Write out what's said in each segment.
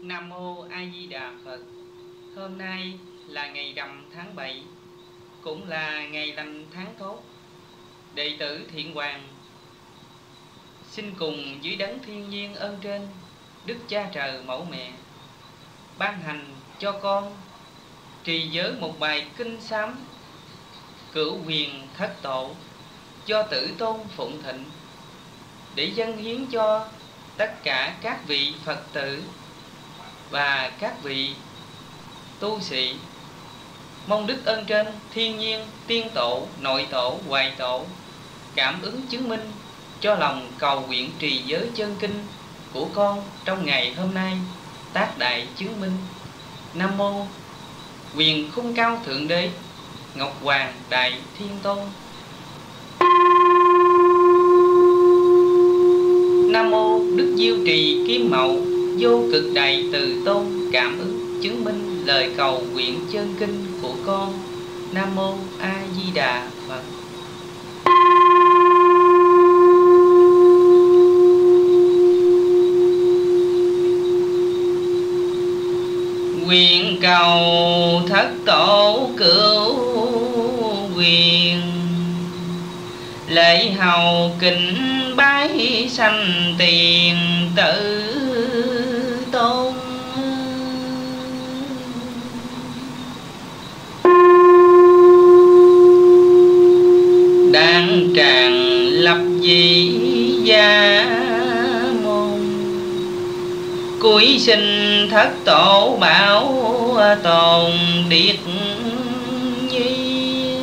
Nam Mô A Di Đà Phật. Hôm nay là ngày rằm tháng 7, cũng là ngày lành tháng tốt. Đệ tử Thiện Hoàng xin cùng dưới đấng thiên nhiên ơn trên, Đức Cha Trời Mẫu Mẹ ban hành cho con trì giới một bài kinh sám cửu huyền thất tổ do Tử Tôn phụng thịnh, để dâng hiến cho tất cả các vị Phật tử và các vị tu sĩ. Mong đức ơn trên thiên nhiên, tiên tổ, nội tổ, hoài tổ cảm ứng chứng minh cho lòng cầu nguyện trì giới chân kinh của con trong ngày hôm nay tác đại chứng minh. Nam Mô Quyền Khung Cao Thượng Đế Ngọc Hoàng Đại Thiên Tôn. Nam Mô Đức Diêu Trì Kim Mậu Vô Cực Đại Từ Tôn cảm ứng chứng minh lời cầu nguyện chân kinh của con. Nam Mô A Di Đà Phật. Nguyện cầu thất tổ cửu huyền, lễ hầu kính bái sanh tiền Tử Tôn. Đang tràng lập dị gia môn, cúi xin thất tổ bảo tồn điệt nhi.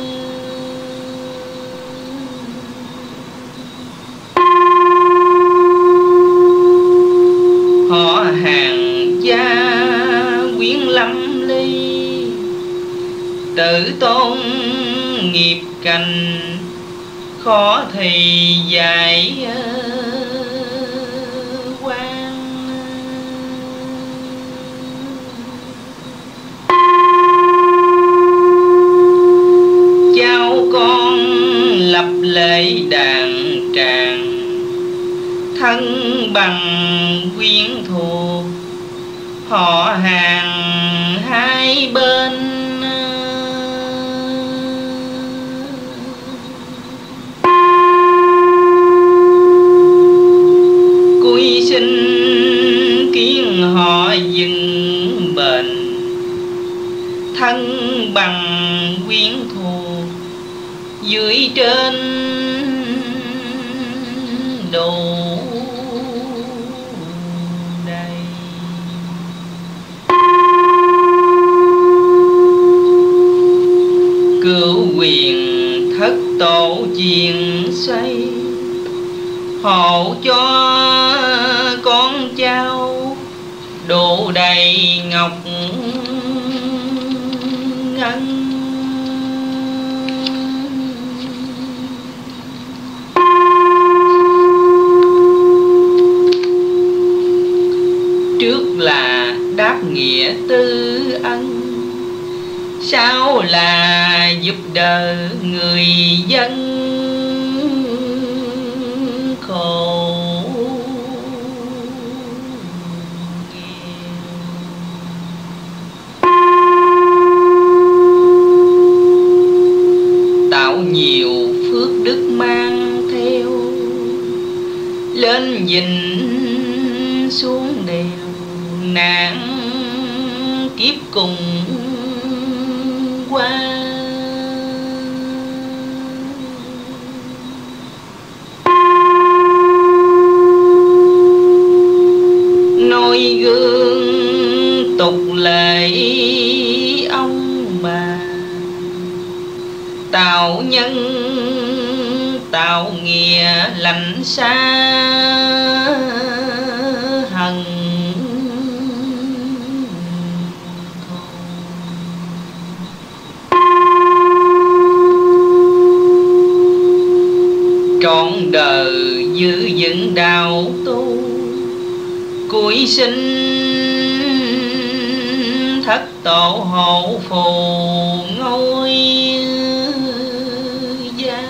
Họ hàng gia quyến lâm ly, Tử Tôn nghiệp cành khó thì giải quan. Cháu con lập lễ đàn tràng, thân bằng quyến thuộc, họ hàng hai bên. Cúi xin kiến họ dừng bền, thân bằng quyến thuộc, dưới trên đủ đầy. Cửu huyền thất tổ chiền xoay, hộ cho con cháu đủ đầy ngọc ngân. Trước là đáp nghĩa tư ân, sau là giúp đỡ người dân khổ nghèo. Tạo nhiều phước đức mang theo, lên dình xuống đèo, nạn kiếp cùng qua. Noi gương tục lệ ông bà, tạo nhân tạo nghĩa lành xa hằng. Trọn đời giữ vững đạo tu, cúi xin thất tổ hộ phù ngôi gia.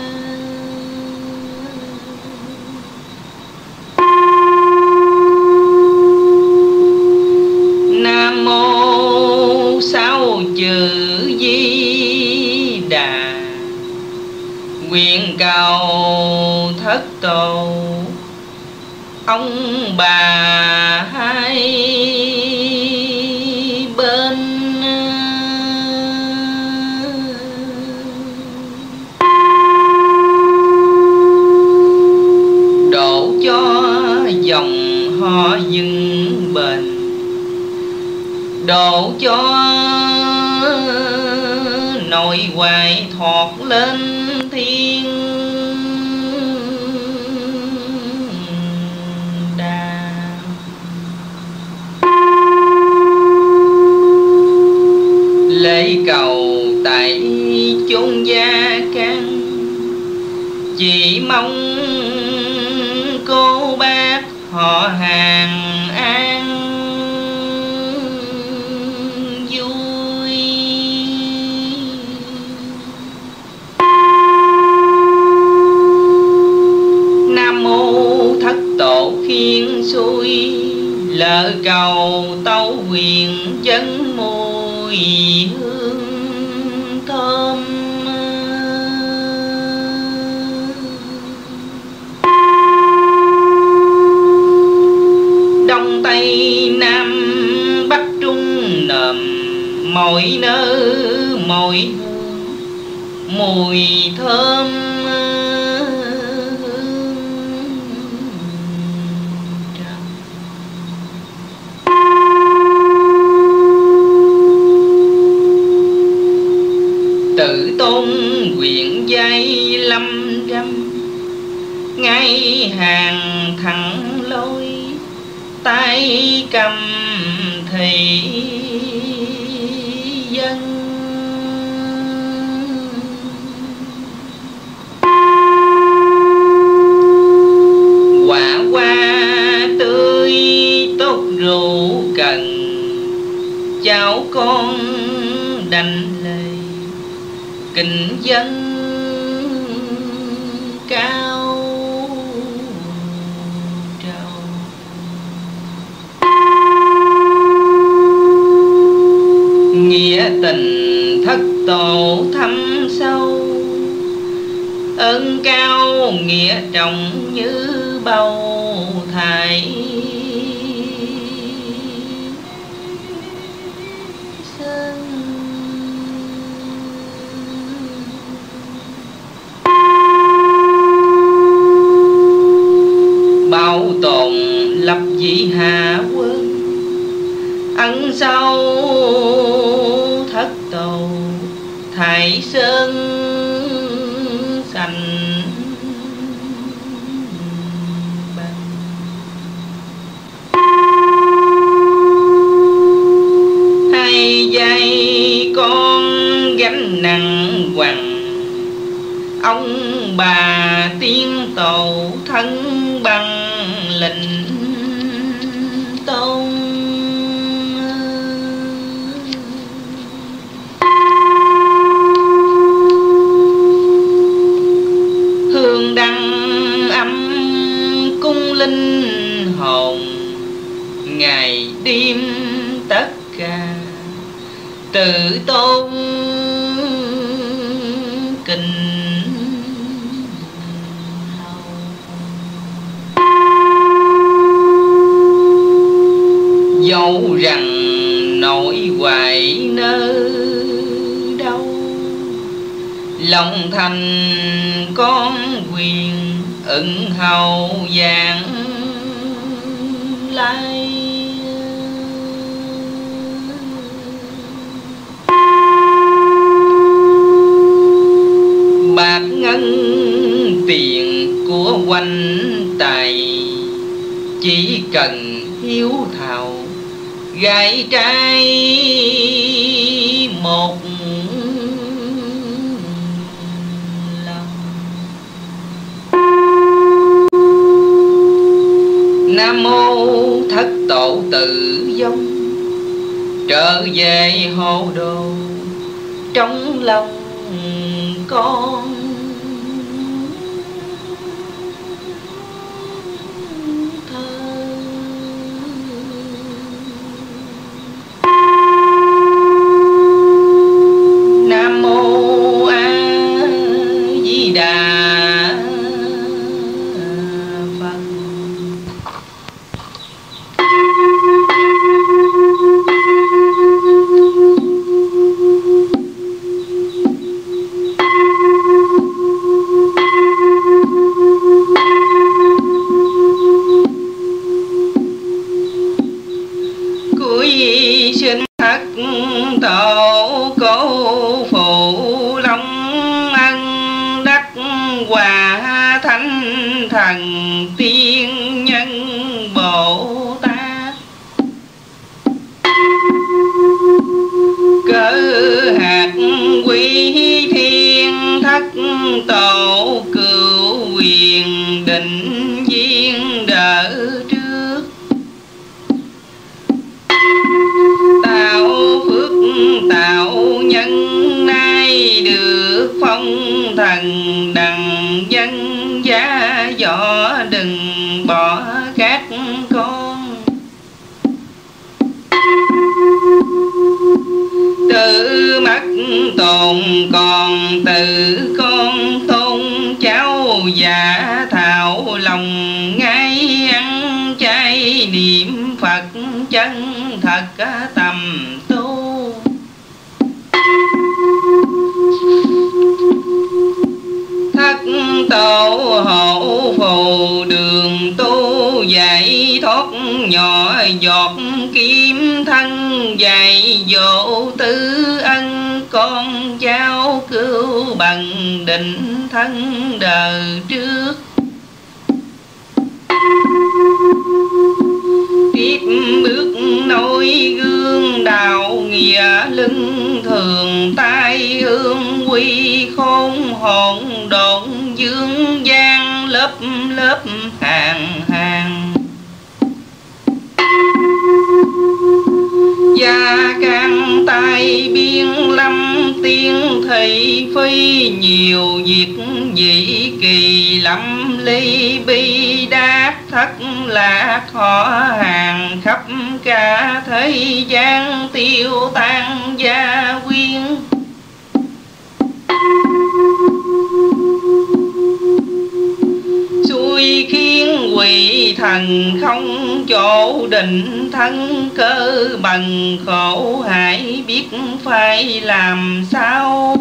Nguyện cầu thất tổ ông bà hai bên độ cho dòng họ vững bền, độ cho nội hoài thoát lên thiên đàng. Lễ cầu tại chốn gia can, chỉ mong cô bác họ hàng an vui. Nam mô thất tổ khiên xuôi, lỡ cầu tấu quyền dân mùi hương thơm. Đông Tây Nam Bắc Trung nồm, mỗi nơi mỗi hương mùi thơm. Tự tôn quyền giai lâm râm, ngay hàng thẳng lối tay cầm thị dân. Quả hoa tươi tốt rượu cần, cháu con đành lời kính dân cao trầu. Nghĩa tình thất tổ thâm sâu, ơn cao nghĩa trọng như bầu thải. Bảo tồn lập vị hạ quân, ân sau thất tổ Thái Sơn xanh bằng. Hai vai con gánh nặng quằn, ông bà tiên tổ thân bằng lệnh tôn. Hương đăng âm cung linh hồn, ngày đêm tất cả tự tôn kinh. Dẫu rằng nỗi hoài nơi đâu, lòng thành con quyền ưng hầu vàng lai. Bạc ngân tiền của quanh tài, chỉ cần hiếu thảo gái trai một lòng. Nam mô thất tổ tự vong, trở về hộ đồ trong lòng con. Nam mô A Di Di Đà Phật. Cuối sinh thất tổ cố phụ long ân đắc hòa thánh thần tiên nhân Bồ Tát. Cỡ hạt quy thiên thất tổ cửu quyền định viên đỡ trước. Tạo phước tạo nhân nay được phong thần đặng dân giá võ đừng bỏ các con. Tự mất tồn còn từ con tôn cháu giả thảo lòng ngay ăn chay niệm Phật chân thật tầm tu. Thất tổ hộ phù đường tu dạy thoát nhỏ giọt kim thân dạy dỗ tư ân con cháu cứu bằng định thân đời trước. Tiếp bước noi gương đạo nghĩa lưng thường tai hương quy khôn hồn độn dương gian lớp lớp hàng hàng. Gia can tai biên lâm tiên thị phi nhiều việc dị kỳ lắm ly bi đát thất lạc họ hàng khắp cả thế gian tiêu tan gia quyên. Xui khiến quỷ thần không chỗ định thân cơ bằng khổ hại biết phải làm sao.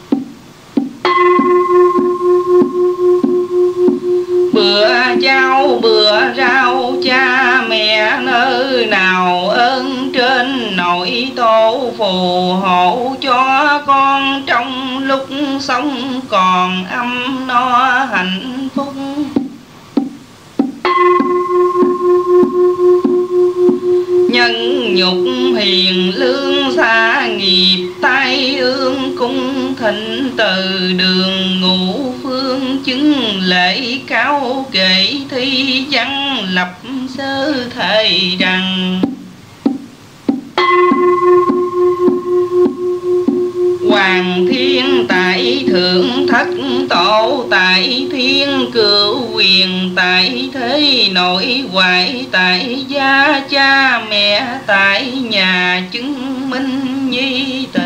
Bữa cháo bữa rau cha mẹ nơi nào ơn trên nội tổ phù hộ cho con trong lúc sống còn ấm no hạnh phúc. Nhân nhục hiền lương xa nghiệp tai ương cung thịnh từ đường ngũ phương chứng lễ cáo kệ thi văn lập sơ thề rằng. Hoàng thiên tại thượng thất tổ tại thiên cửu quyền tại thế nội ngoại tại gia cha mẹ tại nhà chứng minh nhi tử.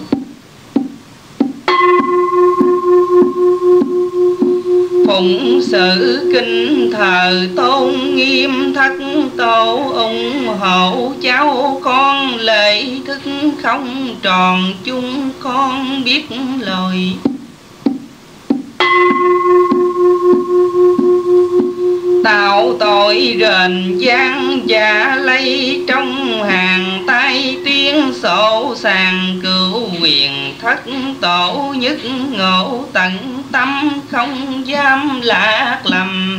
Phụng sự kinh thờ tôn nghiêm thất tổ ủng hộ cháu con lễ thức không tròn chung con biết lời. Tạo tội rền gian giả lây trong hàng tay tiếng sổ sàng cửu quyền thất tổ nhất ngộ tận tâm không dám lạc lầm.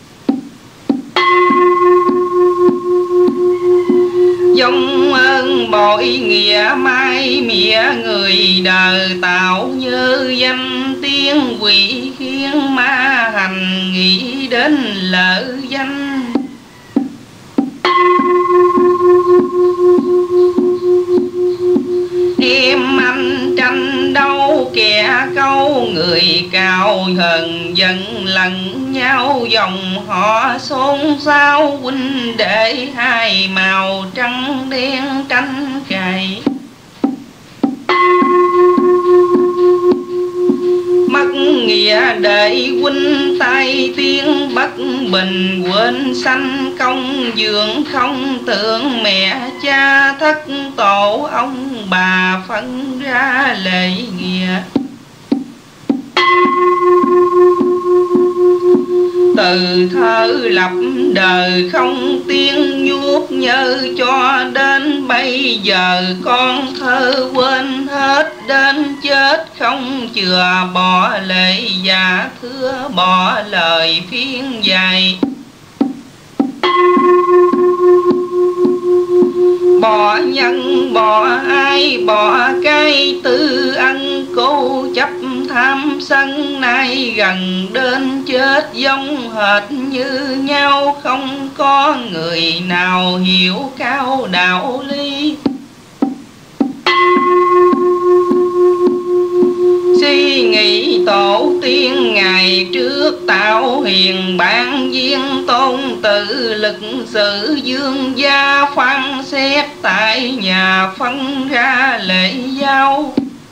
Dòng ơn bội nghĩa mai mỉa người đời tạo như danh tiếng quỷ khiến ma hành nghĩ đến lỡ danh. Em anh tranh đấu kẻ câu người cao hờn giận lẫn nhau dòng họ xôn xao huynh đệ hai màu trắng đen tranh cày. mất nghĩa để huynh tay tiếng bất bình, quên sanh công dưỡng không tưởng mẹ cha thất tổ ông bà phân ra lễ nghĩa. Từ thơ lập đời không tiếng nhuốc nhớ, cho đến bây giờ con thơ quên hết, đến chết không chừa bỏ lệ giả thưa bỏ lời phiên dạy. Bỏ nhân bỏ ai bỏ cái tư ân, cố chấp tham sân nay gần đến chết giống hệt như nhau, không có người nào hiểu cao đạo lý. Suy nghĩ tổ tiên ngày trước tạo hiền bản viên, tôn tự lực sử dương gia phán xét tại nhà phân ra lễ giao.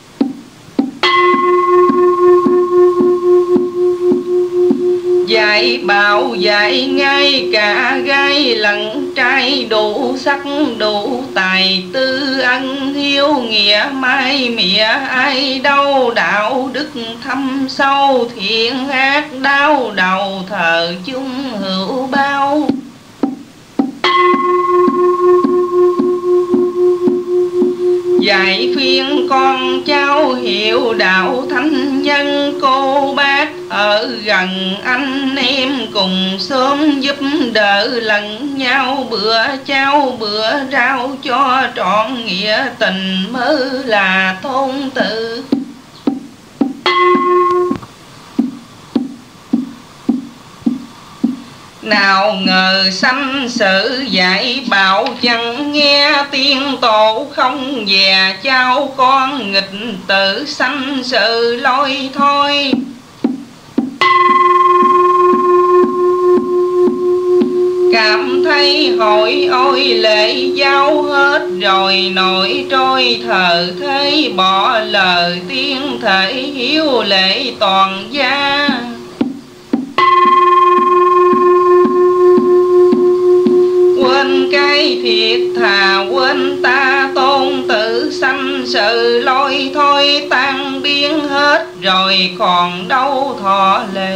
Dạy bảo dạy ngay cả gái lẫn trai, đủ sắc đủ tài tư ân hiếu nghĩa mai mỉa, ai đâu đạo đức thâm sâu thiện ác đau đầu thờ chung hữu bao. Dạy khuyên con cháu hiểu đạo thánh nhân, cô bác ở gần anh em cùng xóm giúp đỡ lẫn nhau, bữa cháo bữa rau cho trọn nghĩa tình mới là tôn tự. Nào ngờ sanh sự dạy bảo chẳng nghe, tiên tổ không dè cháu con nghịch tự sanh sự lôi thôi. Cảm thấy hỏi ôi lễ giao hết rồi, nổi trôi thờ thế bỏ lời tiên thể hiếu lễ toàn gia. Quên cái thiệt thà quên ta tôn tự sanh sự lôi thôi, tan biến hết rồi còn đâu thọ lệ.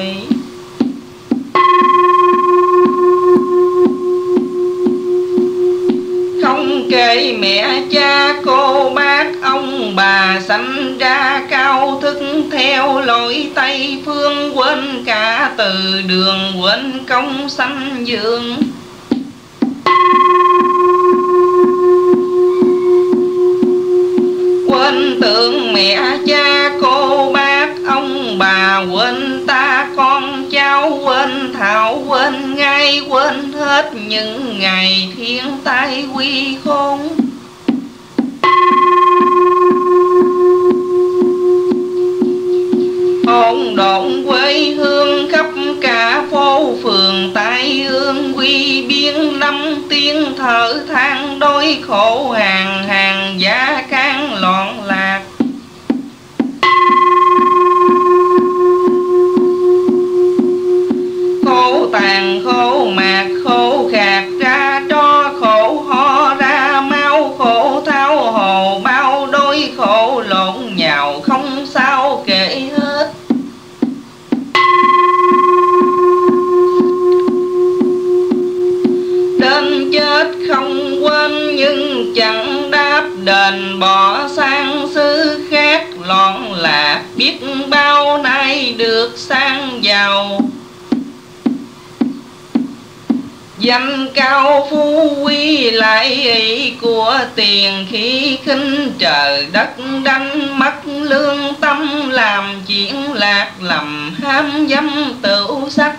Không kể mẹ cha cô bác ông bà sanh ra cao thức theo lối Tây phương, quên cả từ đường quên công sanh dưỡng. Quên tưởng mẹ cha cô bác ông bà, quên ta con cháu quên thảo quên ngay, quên hết những ngày thiên tai quy khôn. Hỗn độn quê hương khắp cả phố phường, tai ương quy biên năm tiếng thở than, đôi khổ hàng hàng giá can loạn lạc. Khổ tàn khổ mạc khổ khạc ra cho khổ ho ra mau, khổ thao hồ bao đôi khổ lộn nhào không sao kể hết. Đến chết không quên nhưng chẳng đáp đền, bỏ sang xứ khác loạn lạc biết bao nay được sang giàu. Danh cao phú quý lại ý của tiền, khi khinh trời đất đánh mất lương tâm, làm chuyện lạc lầm ham dâm tửu sắc.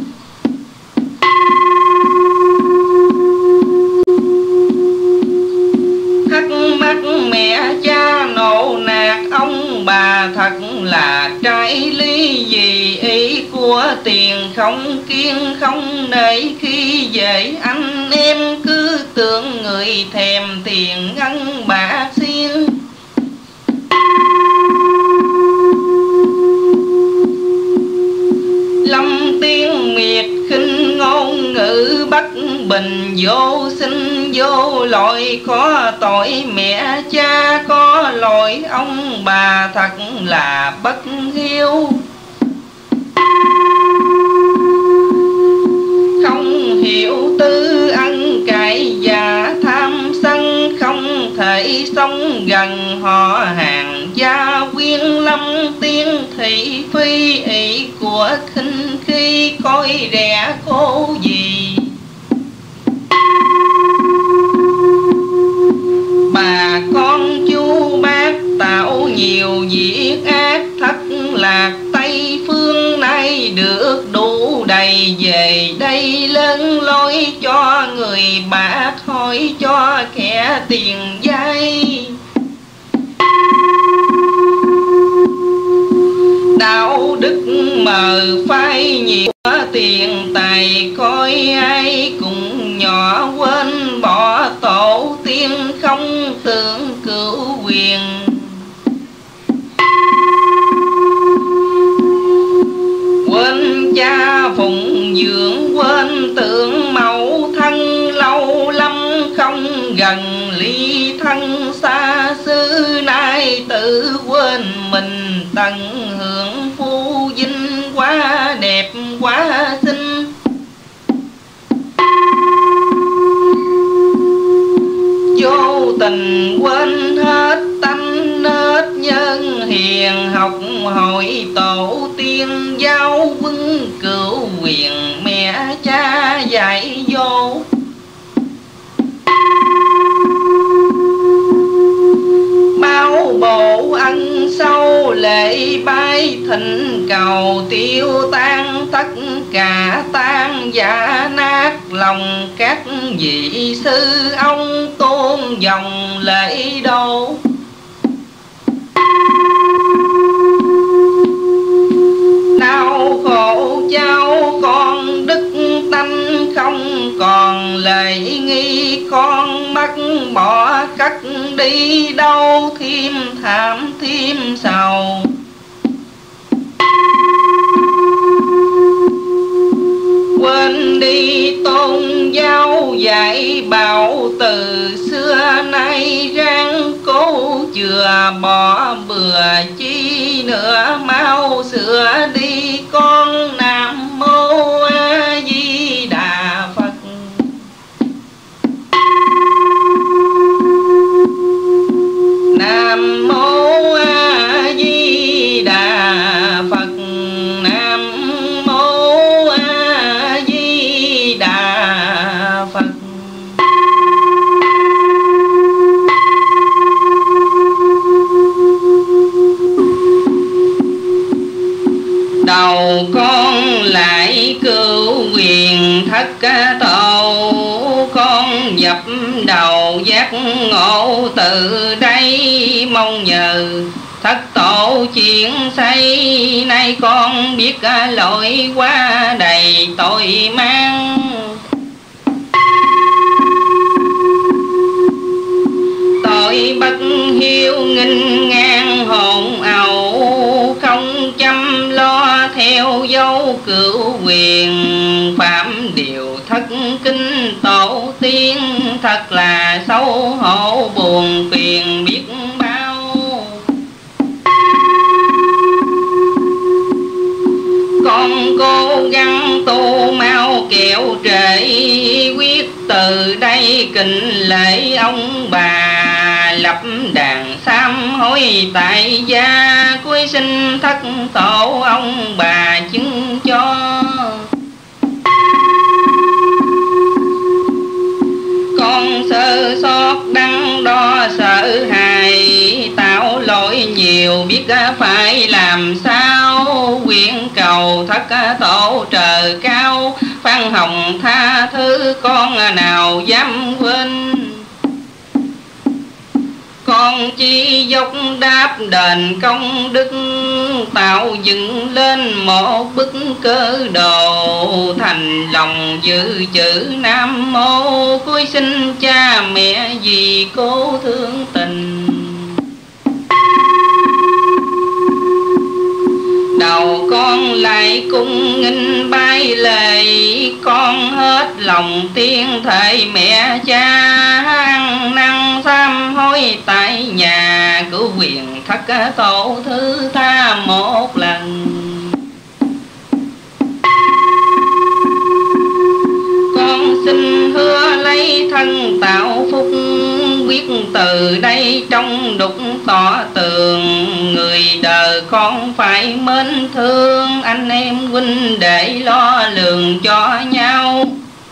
Thắc mắc mẹ cha nộ nạt ông bà, thật là trái lý gì ý của tiền không kiên không nể, khi về anh em cứ tưởng người thèm tiền ngân bạc xiên. tự bất bình, vô sinh vô lỗi, có tội mẹ cha, có lỗi ông bà, thật là bất hiếu. Không hiểu tư ân cậy và tham sân, không thể sống gần họ hàng gia quyến, lâm tiên thị phi ỷ của khinh khi, coi rẻ cô gì. Bà con chú bác tạo nhiều việc ác, thất lạc Tây phương nay được đủ đầy, về đây lớn lối cho người bạc, hỏi cho kẻ tiền vay. Đạo đức mờ phai nhiều tiền tài, coi ai cũng nhỏ quên bỏ tổ tiên, không tưởng cửu quyền. Quên cha phụng dưỡng, quên tượng mẫu thân, lâu lắm không gần ly thân, xa xứ nay tự quên mình, tận hưởng phú vinh quá đẹp quá xinh. Vô tình quên hết tánh nết nhân hiền, học hỏi tổ tiên giáo huấn cửu quyền, mẹ cha dạy vô. Bao bộ ân sâu lễ bái thịnh cầu, tiêu tan tất cả tan giả nát lòng, các vị sư ông tôn dòng lễ đô. Đau khổ cháu con đức tánh, không còn lệ nghi, con mất bỏ cắt đi đâu, thêm thảm thêm sầu. Quên đi tôn giáo dạy bảo, từ xưa nay ráng cố chừa, bỏ bừa chi nữa, mau sửa đi con. Nam mô A Di Đà Phật. Nam mô A Di Đà Phật. Nam mô A Di Đà Phật. Đầu con lại cửu quyền thất tổ, con dập đầu giác ngộ, từ đây mong nhờ thất tổ chuyển xây. Nay con biết lỗi quá đầy tội mang, tội bất hiếu nghinh ngang hồn ẩu, không chăm lo theo dấu cửu quyền, phạm điều thất kinh tổ tiên, thật là xấu hổ buồn phiền biết bao. Con cố gắng tu mau kẹo trễ, quyết từ đây kính lễ ông bà, lập đàn sám hối tại gia, cuối sinh thất tổ ông bà chứng cho. Con sơ sót đắn đo sợ hãi, tạo lỗi nhiều biết phải làm sao, nguyện cầu thất tổ trời cao, phan hồng tha thứ con nào dám quên. Con chỉ dốc đáp đền công đức, tạo dựng lên một bức cơ đồ, thành lòng dự chữ Nam mô, cuối sinh cha mẹ vì cố thương tình. Đầu con lại cung nghinh bái lệ, con hết lòng tiên thệ mẹ cha, ăn năn sám hối tại nhà, cứu quyền thất tổ thứ tha một lần. Con xin hứa lấy thân tạo phúc, quyết từ đây trong đục tỏ tường, người đời con phải mến thương, anh em huynh đệ lo lường cho nhau.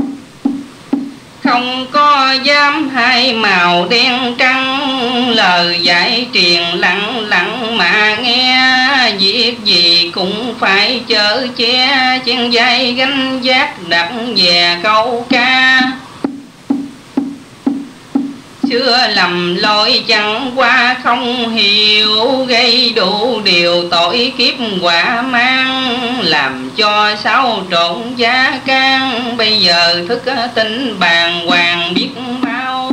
Không có dám hai màu đen trắng, lời dạy truyền lặng lặng mà nghe, việc gì cũng phải chở che, chen vai gánh vác đặt về câu ca. Xưa lầm lỗi chẳng qua không hiểu, gây đủ điều tội kiếp quả mang, làm cho xáo trộn giá can, bây giờ thức tỉnh bàng hoàng biết mau.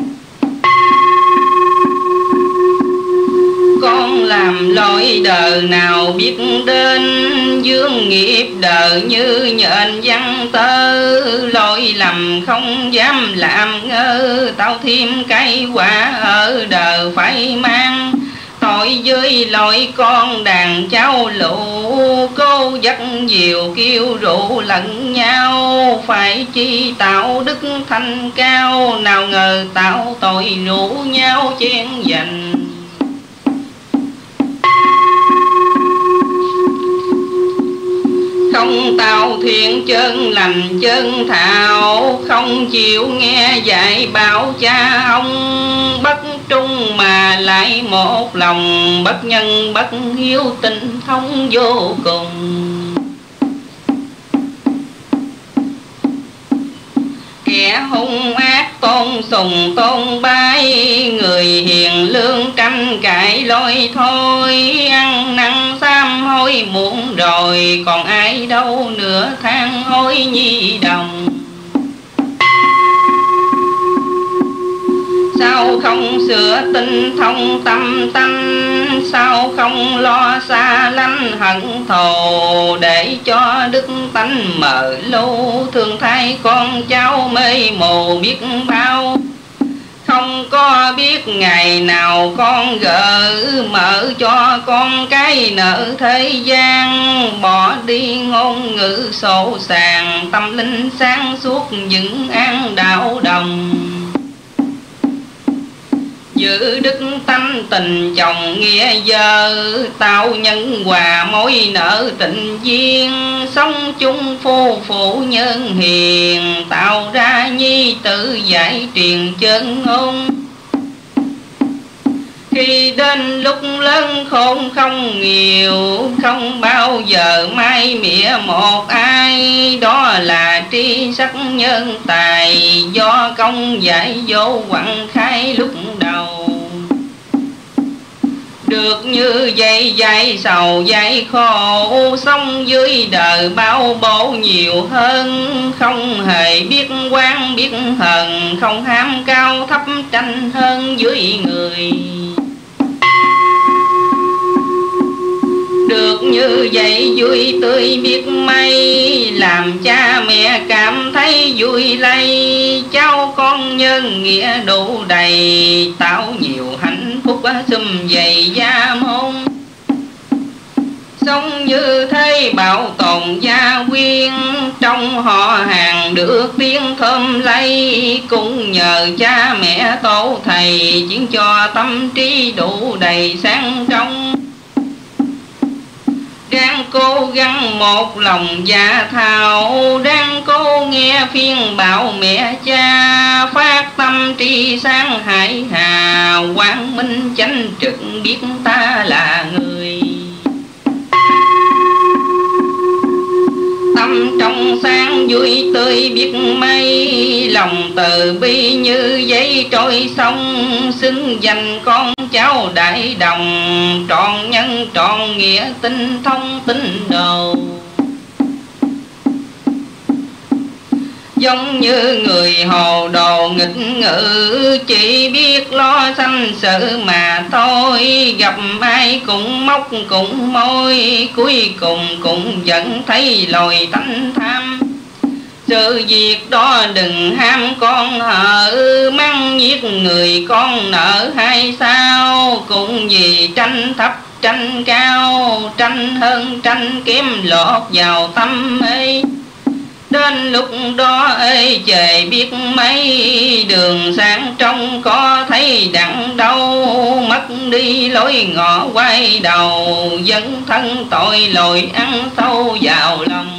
Con làm lỗi đời nào biết đến, dương nghiệp đời như nhện văn tơ, lỗi lầm không dám làm ngơ, tao thêm cái quả ở đời phải mang. Tội với lỗi con đàn cháu lũ, cô dắt diều kêu rượu lẫn nhau, phải chi tạo đức thanh cao, nào ngờ tạo tội rủ nhau chen giành. Không tạo thiện chân lành chân thạo, không chịu nghe dạy bảo cha ông, bất trung mà lại một lòng, bất nhân bất hiếu tình thông vô cùng. Kẻ hung ác tôn sùng tôn bái, người hiền lương tranh cãi lôi thôi, ăn năn sám hối muộn rồi, còn ai đâu nữa than hối nhi đồng. Sao không sửa tinh thông tâm tánh, sao không lo xa lánh hận thù, để cho đức tánh mờ lưu, thương thay con cháu mê mù biết bao. Không có biết ngày nào con gỡ mở cho con cái nợ thế gian, bỏ đi ngôn ngữ sổ sàng, tâm linh sáng suốt vững an đạo đồng. Giữ đức tánh tình chồng nghĩa vợ, tạo nhân hòa mối nợ tình duyên, sống chung phu phụ nhân hiền, tạo ra nhi tử giải truyền chân ngôn. Khi đến lúc lớn khôn không nhiều, không bao giờ mai mỉa một ai, đó là tri sắc nhân tài, do công giải vô quặng khai lúc đầu. Được như vậy dạy sầu dạy khổ, sống dưới đời bao bổ nhiều hơn, không hề biết quan biết hờn, không ham cao thấp tranh hơn dưới người. Được như vậy vui tươi biết mấy, làm cha mẹ cảm thấy vui lây, cháu con nhân nghĩa đủ đầy, tạo nhiều hạnh phúc sum vầy gia môn. Sống như thế bảo tồn gia quyên, trong họ hàng được tiếng thơm lây, cũng nhờ cha mẹ tổ thầy, khiến cho tâm trí đủ đầy sáng trong. Đang cố gắng một lòng dạ thao, đang cố nghe phiên bảo mẹ cha, phát tâm tri sáng hải hà, quang minh chánh trực biết ta là người. Tâm trong sáng vui tươi biết mấy, lòng từ bi như giấy trôi sông, xứng danh con cháu đại đồng, trọn nhân trọn nghĩa tinh thông tín đồ. Giống như người hồ đồ nghịch ngữ, chỉ biết lo sanh sự mà thôi, gặp ai cũng móc cũng môi, cuối cùng cũng vẫn thấy lồi tánh tham. Sự việc đó đừng ham con hở, mắng giết người con nợ hay sao? Cũng vì tranh thấp tranh cao, tranh hơn tranh kém lọt vào tâm ấy. Đến lúc đó ê trời biết mấy, đường sáng trong có thấy đặng đâu. Mất đi lối ngõ quay đầu, dấn thân tội lỗi ăn sâu vào lòng.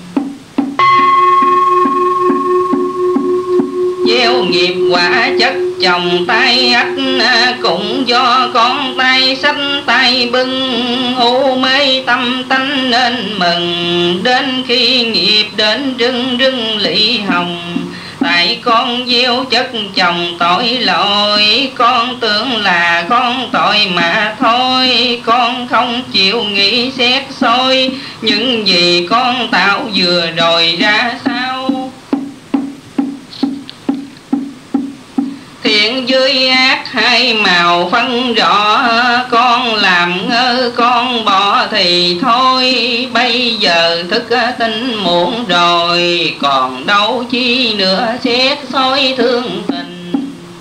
Gieo nghiệp quả chất chồng tay ách, cũng do con tay sách tay bưng. U mê tâm tánh nên mừng, đến khi nghiệp đến rưng rưng lỵ hồng. Tại con gieo chất chồng tội lỗi, con tưởng là con tội mà thôi. Con không chịu nghĩ xét soi, những gì con tạo vừa rồi ra sao. Thiện với ác hai màu phân rõ, con làm ngơ con bỏ thì thôi. Bây giờ thức tỉnh muộn rồi, còn đâu chi nữa xét soi thương tình.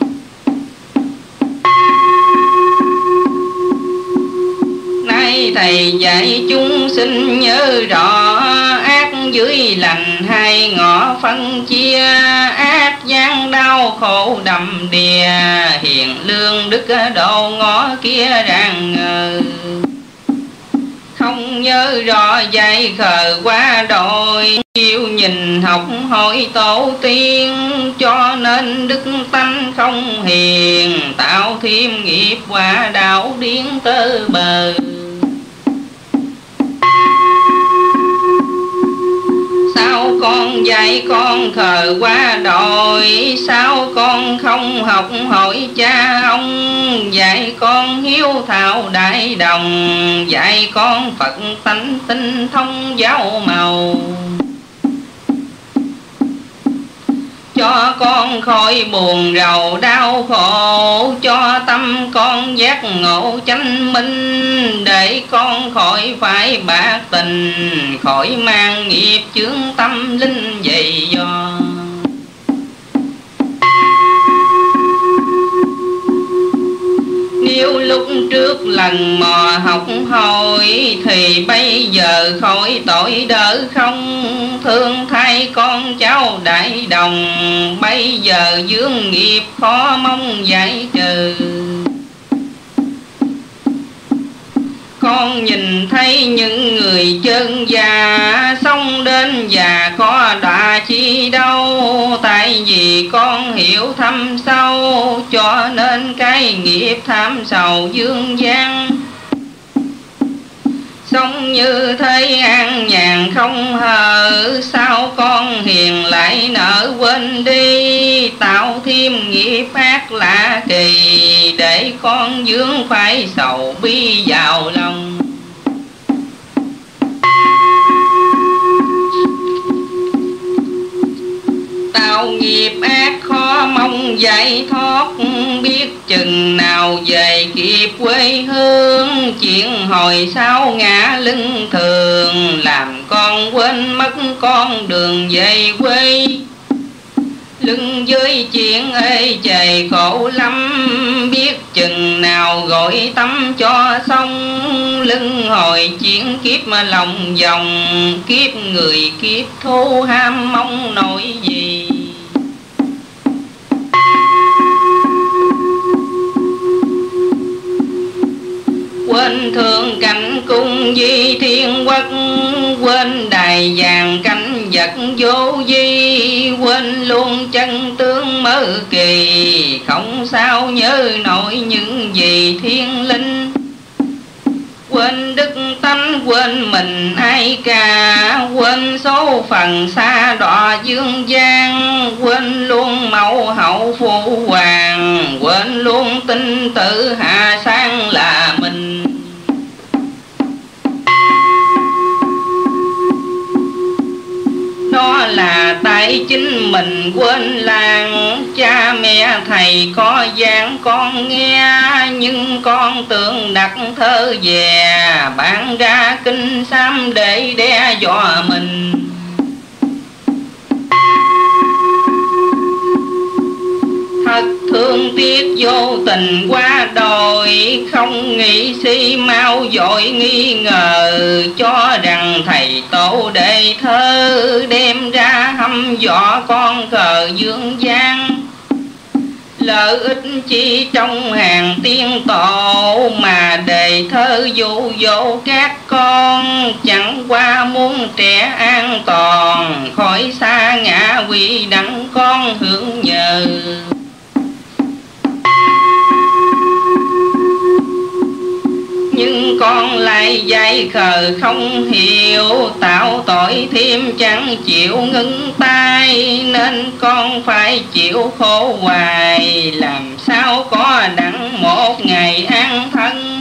Nay thầy dạy chúng sinh nhớ rõ, ác dưới lành hai ngõ phân chia. Ác gian đau khổ đầm đìa, hiền lương đức độ ngõ kia rạng ngời. Không nhớ rõ dạy khờ quá đôi, chịu nhìn học hỏi tổ tiên. Cho nên đức tánh không hiền, tạo thêm nghiệp quả đạo điên tơ bờ. Sao con dạy con khờ quá đòi, sao con không học hỏi cha ông. Dạy con hiếu thảo đại đồng, dạy con Phật tánh tinh thông giáo màu. Cho con khỏi buồn rầu đau khổ, cho tâm con giác ngộ chánh minh. Để con khỏi phải bạc tình, khỏi mang nghiệp chướng tâm linh dày dò. Nếu lúc trước lần mò học hỏi, thì bây giờ khỏi tội đỡ không. Thương thay con cháu đại đồng, bây giờ vướng nghiệp khó mong giải trừ. Con nhìn thấy những người chân già, sống đến già có đọa chi đâu. Tại vì con hiểu thâm sâu, cho nên cái nghiệp tham sầu dương gian. Sống như thế an nhàn không hờ, sao con hiền lại nỡ quên đi. Tạo thêm nghiệp ác lạ kỳ, để con vướng phải sầu bi vào lòng. Tạo nghiệp ác khó mong giải thoát, biết chừng nào về kịp quê hương. Chuyện hồi sau ngã lưng thường, làm con quên mất con đường về quê. Lưng với chuyện ê chề khổ lắm, biết chừng nào gọi tâm cho xong. Lưng hồi chuyện kiếp mà lòng vòng, kiếp người kiếp thô ham mong nổi gì. Quên thương cảnh cung di thiên quốc, quên đài vàng cảnh vật vô vi. Quên luôn chân tướng mơ kỳ, không sao nhớ nổi những gì thiên linh. Quên đức tánh quên mình ai cả, quên số phận xa đọa dương gian. Quên luôn mẫu hậu phụ hoàng, quên luôn tinh tử hạ sang là mình. Đó là tại chính mình quên làng, cha mẹ thầy có giảng con nghe. Nhưng con tưởng đặt thơ về, bán ra kinh sám để đe dọa mình. tiếc vô tình qua đòi, không nghĩ si mau dội nghi ngờ, cho rằng thầy tổ đệ thơ đem ra hăm dọa con cờ dương gian. Lợi ích chi trong hàng tiên tổ, mà đề thơ dụ dỗ các con, chẳng qua muốn trẻ an toàn, khỏi xa ngã quỷ đặng con hưởng nhờ. Nhưng con lại dại khờ không hiểu, tạo tội thêm chẳng chịu ngưng tay, nên con phải chịu khổ hoài, làm sao có đặng một ngày an thân.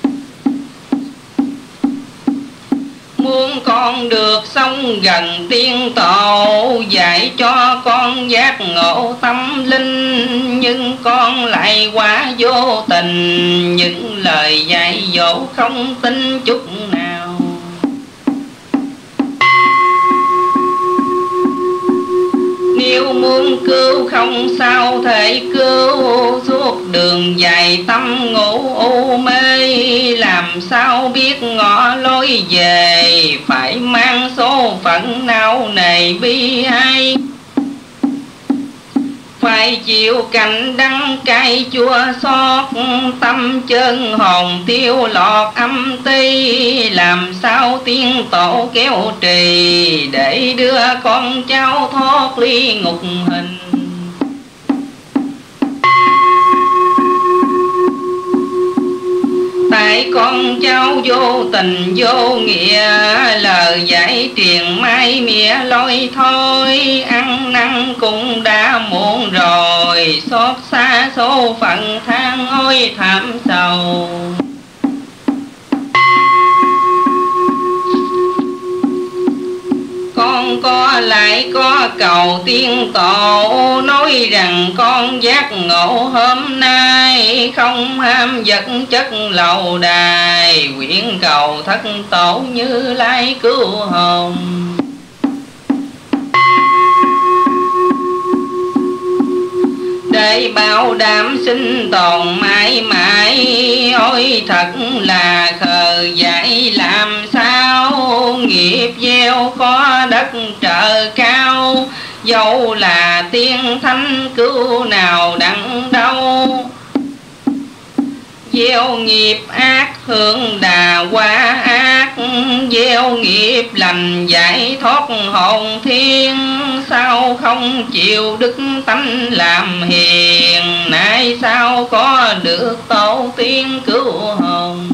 Muốn con được sống gần tiên tổ, dạy cho con giác ngộ tâm linh, nhưng con lại quá vô tình, những lời dạy dỗ không tin chút nào. Nếu muốn cứu không sao thể cứu, suốt đường dài tâm ngủ u mê, làm sao biết ngõ lối về, phải mang số phận não nề bi ai. Phải chịu cảnh đắng cay chua xót, tâm chân hồn tiêu lọt âm ti, làm sao tiên tổ kéo trì, để đưa con cháu thoát ly ngục hình. Tại con cháu vô tình vô nghĩa, lời giải truyền mai mía lôi thôi, ăn năn cũng đã muộn rồi, xót xa số phận than ôi thảm sầu. Con có lại có cầu tiên tổ, nói rằng con giác ngộ hôm nay, không ham vật chất lầu đài, nguyện cầu thất tổ Như Lai cứu hồn. Để bảo đảm sinh tồn mãi mãi, ôi thật là khờ dại làm sao, nghiệp gieo có đất trời cao, dẫu là tiên thánh cứu nào đặng đâu. Gieo nghiệp ác hưởng đà qua ác, gieo nghiệp lành giải thoát hồn thiên, sao không chịu đức tánh làm hiền, nay sao có được tổ tiên cứu hồn.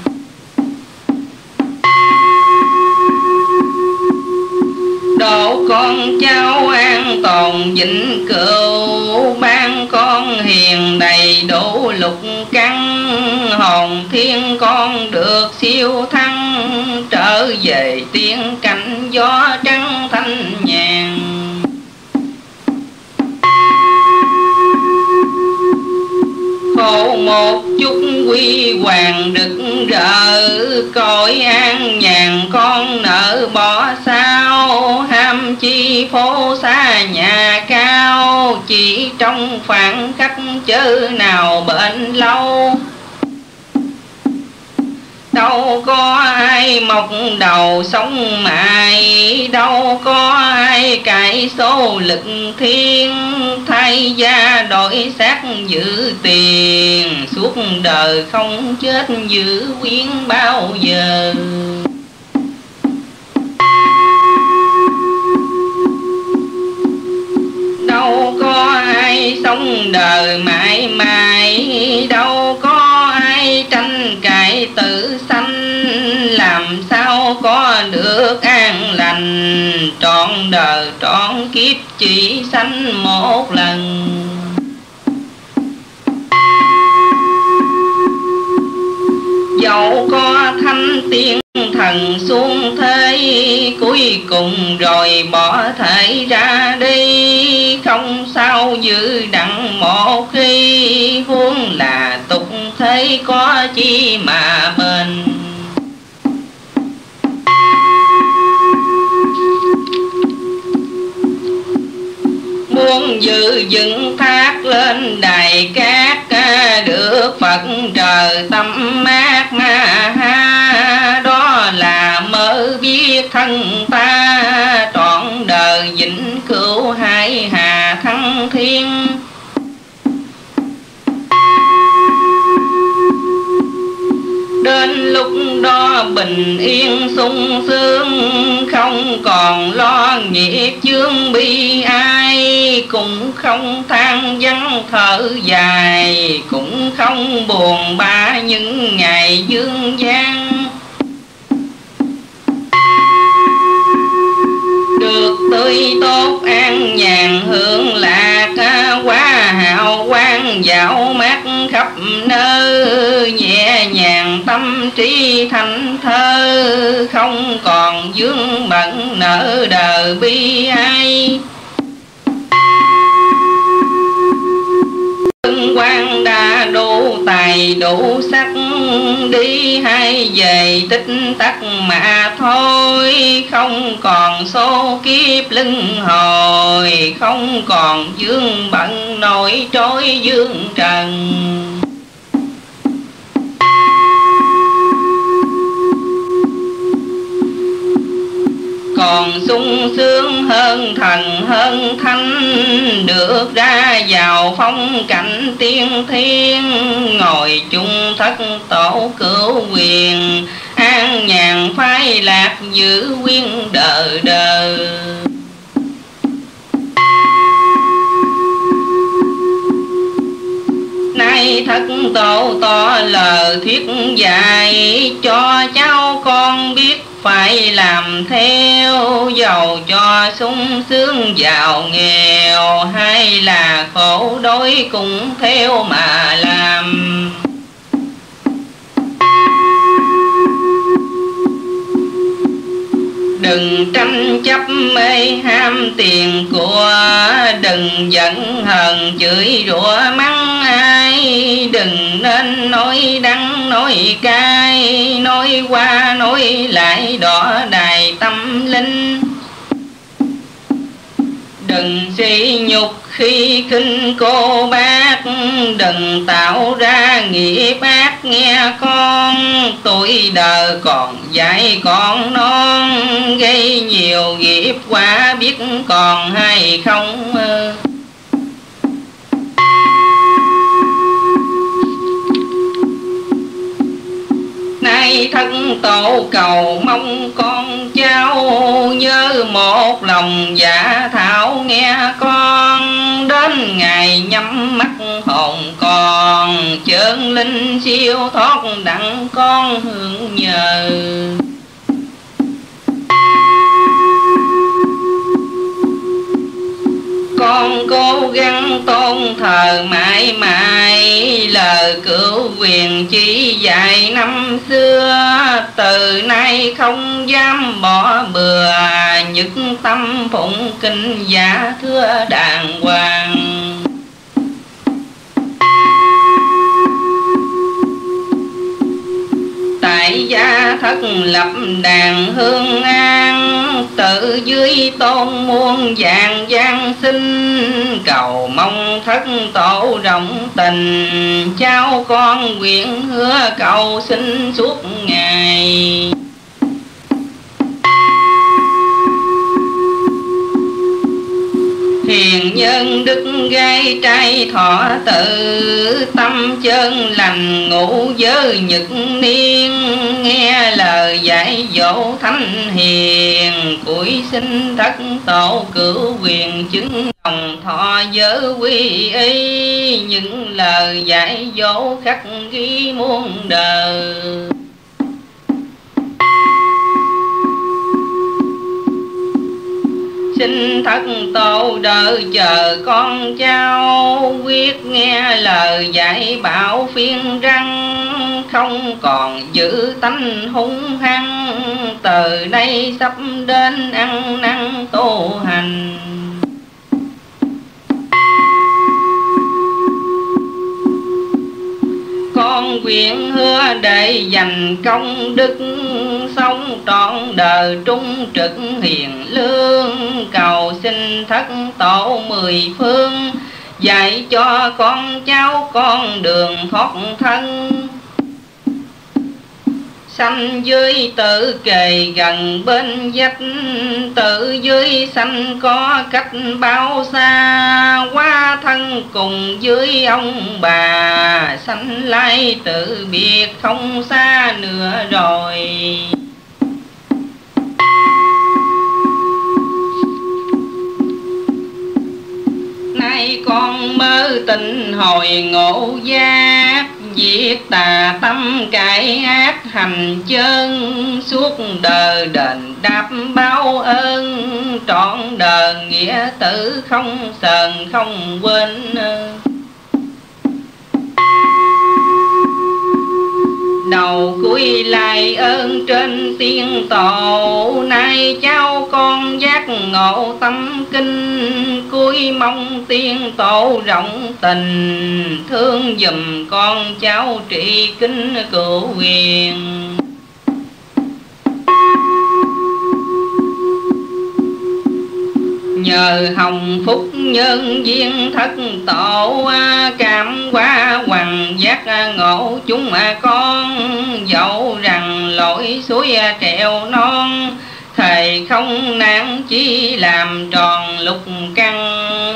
Độ con cháu an toàn vĩnh cửu, ban con hiền đầy đủ lục căn, hồn thiên con được siêu thăng, trở về tiên cảnh gió trắng thanh nhàn. Khổ một chút quy hoàng rực rỡ, cõi an nhàn con nỡ bỏ sao, ham chi phố xa nhà cao, chỉ trong phản cách chớ nào bệnh lâu. Đâu có ai mọc đầu sống mãi, đâu có ai cải số lực thiên, thay gia đổi xác giữ tiền, suốt đời không chết giữ quyến bao giờ. Đâu có ai sống đời mãi mãi, đâu có ai tranh cãi tử sanh, làm sao có được an lành, trọn đời trọn kiếp chỉ sanh một lần. Dẫu có thánh tiên thần xuống thế, cuối cùng rồi bỏ thể ra đi, không sao giữ đặng một khi, huống là tục thế có chi mà bền. Muốn giữ vững thác lên trên đài cát được Phật trời tâm mát ma, đó là mơ biết thân ta trọn đời vĩnh cửu hải hà thăng thiên. Đến lúc đó bình yên sung sướng, không còn lo nghiệp chướng bi ai, cũng không than vắng thở dài, cũng không buồn bã những ngày dương gian. Được tươi tốt an nhàn hưởng lạc, quá hào quang dạo mát khắp nơi, nhẹ nhàng tâm trí thanh thơ, không còn vướng bận nợ đời bi ai. Quan đã đủ tài đủ sắc, đi hay về tích tắc mà thôi, không còn số kiếp luân hồi, không còn vướng bận nổi trôi dương trần. Còn sung sướng hơn thần hơn thánh, được ra vào phong cảnh tiên thiên, ngồi chung thất tổ cửu quyền, an nhàn phái lạc giữ quyên đời đời. Nay thất tổ tỏ lời thuyết dạy, cho cháu con biết phải làm theo, giàu cho sung sướng giàu nghèo, hay là khổ đói cũng theo mà làm. Đừng tranh chấp mê ham tiền của, đừng giận hờn chửi rủa mắng ai, đừng nên nói đắng nói cay, nói qua nói lại đỏ đài tâm linh. Đừng suy nhục khi khinh cô bác, đừng tạo ra nghiệp ác nghe con, tuổi đời còn dại còn non, gây nhiều nghiệp quả biết còn hay không. Nay thân tổ cầu mong con cháu, nhớ một lòng dạ thảo nghe con, đến ngày nhắm mắt hồn còn, chơn linh siêu thoát đặng con hưởng nhờ. Con cố gắng tôn thờ mãi mãi, lời cửu quyền chỉ dạy năm xưa, từ nay không dám bỏ bừa, nhất tâm phụng kinh giả thưa đàng hoàng. Tại gia thất lập đàn hương an, tự dưới tôn muôn vàng gian sinh, cầu mong thất tổ rộng tình, cháu con nguyện hứa cầu xin suốt ngày. Hiền nhân đức gái trai thọ tự, tâm chân lành ngủ với nhật niên, nghe lời dạy dỗ thánh hiền, cuối sinh thất tổ cửu quyền chứng lòng thọ với quy y, những lời dạy dỗ khắc ghi muôn đời. Xin thất tổ đợi chờ con cháu, quyết nghe lời dạy bảo phiên răng, không còn giữ tánh hung hăng, từ đây sắp đến ăn năn tu hành. Con nguyện hứa để dành công đức, sống trọn đời trung trực hiền lương, cầu xin thất tổ mười phương dạy cho con cháu con đường thoát thân. Sanh dưới tự kề gần bên vách, tự dưới sanh có cách bao xa. Quá thân cùng với ông bà, sanh lai tự biệt không xa nữa rồi. Nay con mơ tình hồi ngộ giác, việc tà tâm cải ác hành chân. Suốt đời đền đáp báo ơn, trọn đời nghĩa tử không sờn không quên. Đầu cuối lại ơn trên tiên tổ, nay cháu con giác ngộ tâm kinh. Cuối mong tiên tổ rộng tình, thương giùm con cháu trị kính cửu huyền. Nhờ hồng phúc nhân duyên thất tổ, cảm hóa hoàng giác ngộ chúng con. Dẫu rằng lội suối trèo non, thầy không nản chí làm tròn lục căn.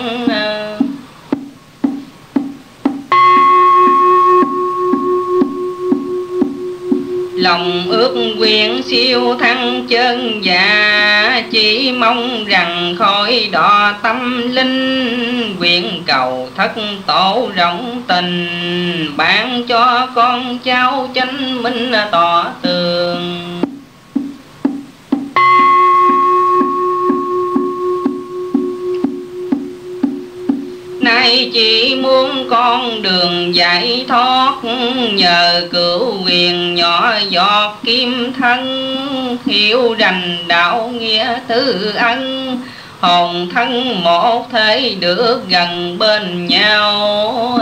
Lòng ước nguyện siêu thăng chân dạ, chỉ mong rằng khỏi đọa tâm linh. Nguyện cầu thất tổ rộng tình, ban cho con cháu chánh minh tỏ tường. Nay chỉ muốn con đường giải thoát, nhờ cửu huyền nhỏ giọt kim thân. Hiểu rành đạo nghĩa tư ân, hồn thân một thể được gần bên nhau.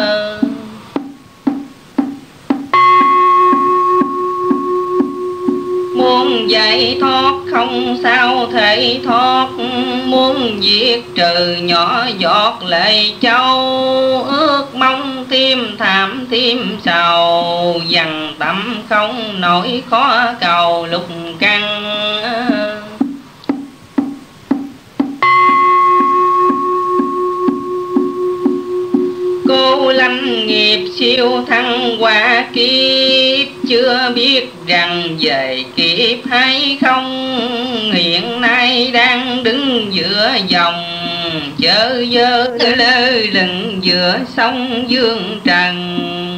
Muốn giải thoát không sao thể thoát, muốn diệt trừ nhỏ giọt lệ châu. Ước mong thêm thảm thêm sầu, dằn tâm không nổi khó cầu lục căn. Cô lanh nghiệp siêu thăng qua kiếp, chưa biết rằng về kiếp hay không. Hiện nay đang đứng giữa dòng, chớ dơ lơ lửng giữa sông dương trần.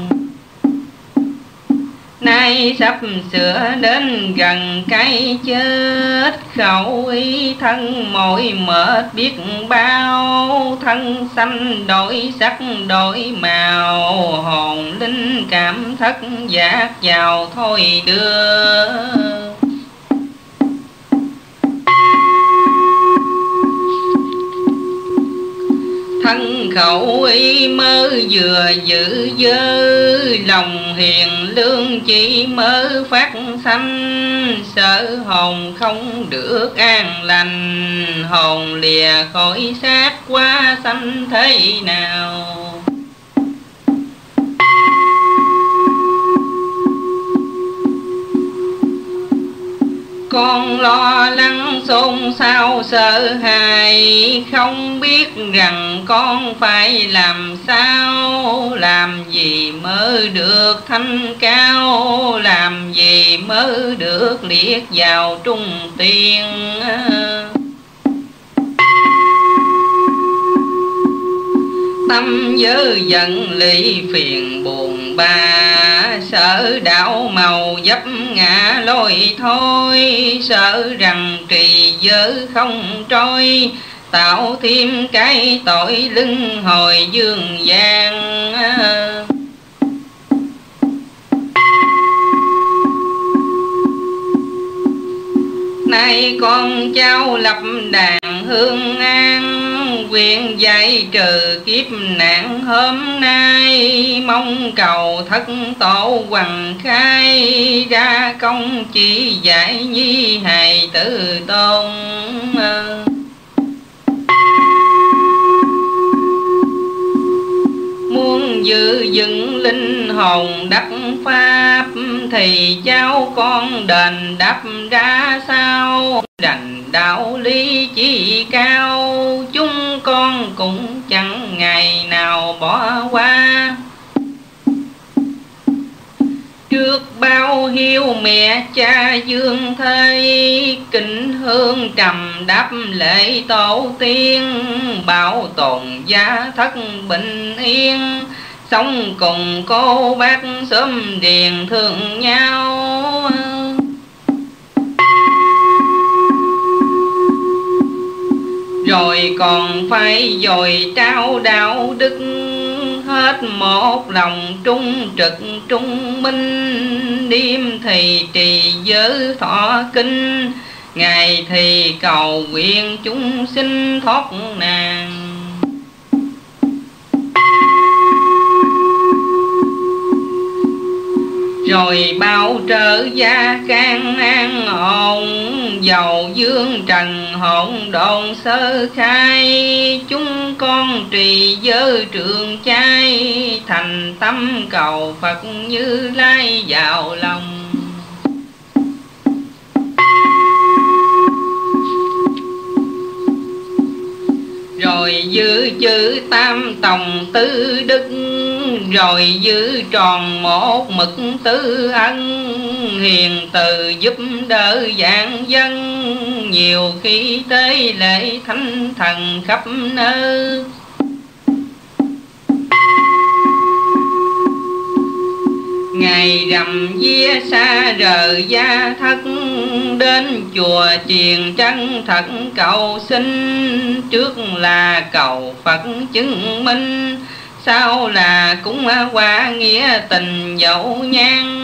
Nay sắp sửa đến gần cái chết, khẩu ý thân mỏi mệt biết bao. Thân xanh đổi sắc đổi màu, hồn linh cảm thất giác vào thôi đưa. Thân khẩu ý mơ vừa giữ dơ, lòng hiền lương chỉ mơ phát sanh. Sợ hồn không được an lành, hồn lìa khỏi xác qua sanh thế nào. Con lo lắng xôn xao sợ hãi, không biết rằng con phải làm sao. Làm gì mới được thanh cao, làm gì mới được liệt vào trung tiên. Tâm dơ giận lụy phiền buồn ba, sợ đạo màu dấp ngã lôi thôi. Sợ rằng trì giới không trôi, tạo thêm cái tội lưng hồi dương gian. Nay con cháu lập đàn hương an, nguyện giải trừ kiếp nạn hôm nay. Mong cầu thất tổ hoằng khai, ra công chỉ dạy nhi hài tử tôn. giữ vững linh hồn đắc pháp, thì cháu con đền đáp ra sao? Đành đạo lý chỉ cao, chúng con cũng chẳng ngày nào bỏ qua. Trước bao hiếu mẹ cha dương thế, kính hương trầm đáp lễ tổ tiên, bảo tồn gia thất bình yên, sống cùng cô bác sớm điền thương nhau. Rồi còn phải dồi trao đạo đức, hết một lòng trung trực trung minh. Đêm thì trì giới thọ kinh, ngày thì cầu nguyện chúng sinh thoát nạn. Rồi bao trợ gia can an ổn, dầu dương trần hỗn độn sơ khai. Chúng con trì giới trường trai, thành tâm cầu Phật Như Lai vào lòng. Rồi giữ chữ tam tòng tứ đức, rồi giữ tròn một mực tứ ân. Hiền từ giúp đỡ vạn dân, nhiều khi tế lễ thánh thần khắp nơi. Ngày rằm vía xa rời gia thất, đến chùa chiền chân thật cầu xin. Trước là cầu Phật chứng minh, sau là cúng qua nghĩa tình dẫu nhang.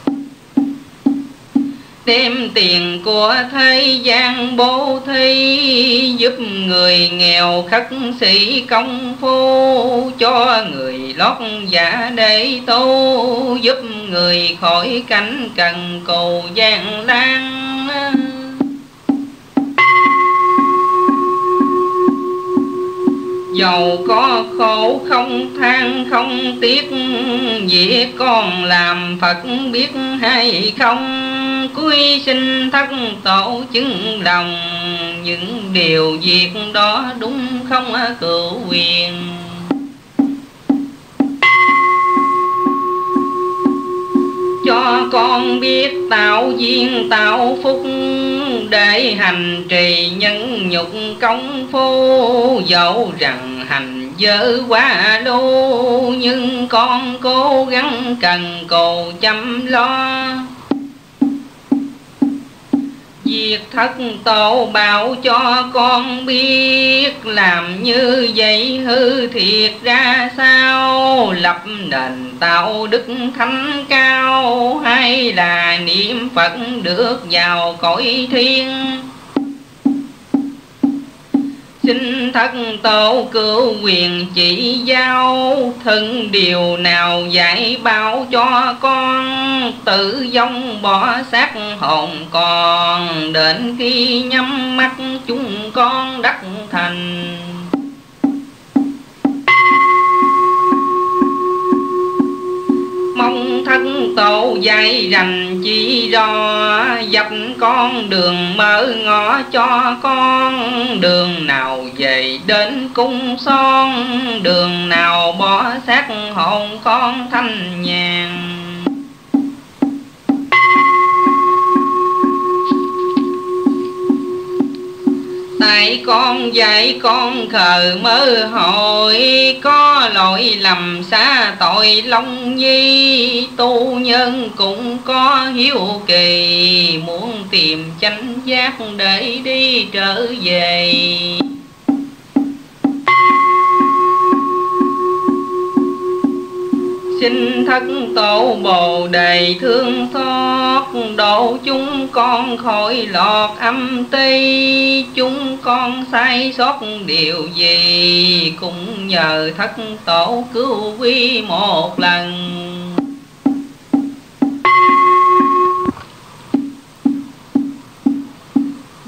Đem tiền của thế gian bố thí, giúp người nghèo khất sĩ công phu. Cho người lót dạ để tu, giúp người khỏi cảnh cần cù gian nan. Dầu có khổ không than không tiếc, việc con làm Phật biết hay không. Cuối sinh thất tổ chứng lòng, những điều việc đó đúng không cựu quyền. Cho con biết tạo duyên tạo phúc, để hành trì nhân nhục công phu. Dẫu rằng hành giới quá lô, nhưng con cố gắng cần cù chăm lo. Việc thất tổ bảo cho con biết, làm như vậy hư thiệt ra sao. Lập nền tạo đức thánh cao, hay là niệm Phật được vào cõi thiên. Xin thất tổ cửu quyền chỉ giáo, thân điều nào dạy bảo cho con. Tự vong bỏ xác hồn còn, đến khi nhắm mắt chúng con đắc thành. Mong thân tổ dạy rành chỉ rõ, dập con đường mở ngõ cho con. Đường nào về đến cung son, đường nào bỏ xác hồn con thanh nhàn. Tại con dạy con khờ mơ hội, có lỗi lầm xa tội long nhi. Tu nhân cũng có hiếu kỳ, muốn tìm chánh giác để đi trở về. Xin thất tổ Bồ Đề thương xót, độ chúng con khỏi lọt âm ti. Chúng con sai sót điều gì, cũng nhờ thất tổ cứu quy một lần.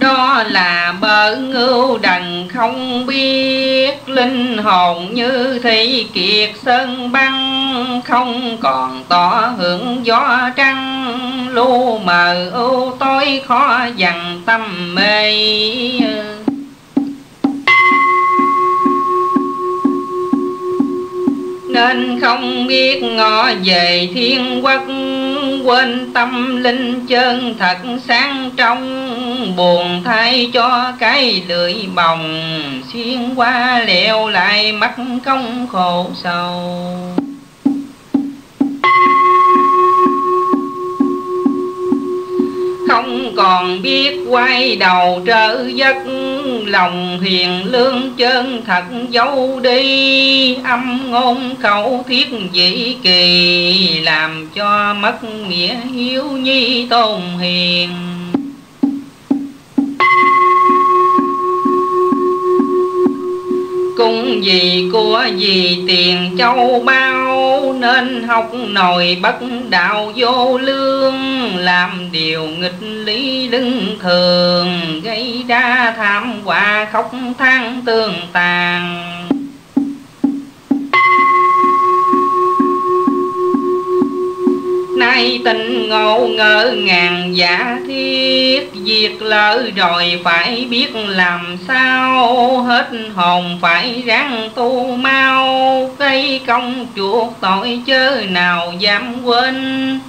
Đó là bờ ngưu đần không biết, linh hồn như thị kiệt sơn băng, không còn tỏ hưởng gió trăng, lu mờ ưu tối khó dằn tâm mê. Nên không biết ngõ về thiên quốc, quên tâm linh chân thật sáng trong, buồn thay cho cái lưỡi bồng, xuyên qua leo lại mất công khổ sầu. Không còn biết quay đầu trở giấc, lòng hiền lương chân thật giấu đi, âm ngôn khẩu thiết dĩ kỳ, làm cho mất nghĩa hiếu nhi tôn hiền. Cũng vì của vì tiền châu bao, nên học nồi bất đạo vô lương, làm điều nghịch lý lưng thường, gây ra thảm họa khóc than tương tàn. Nay tình ngộ ngỡ ngàn giả thiết, việc lỡ rồi phải biết làm sao, hết hồn phải ráng tu mau, gây công chuộc tội chớ nào dám quên.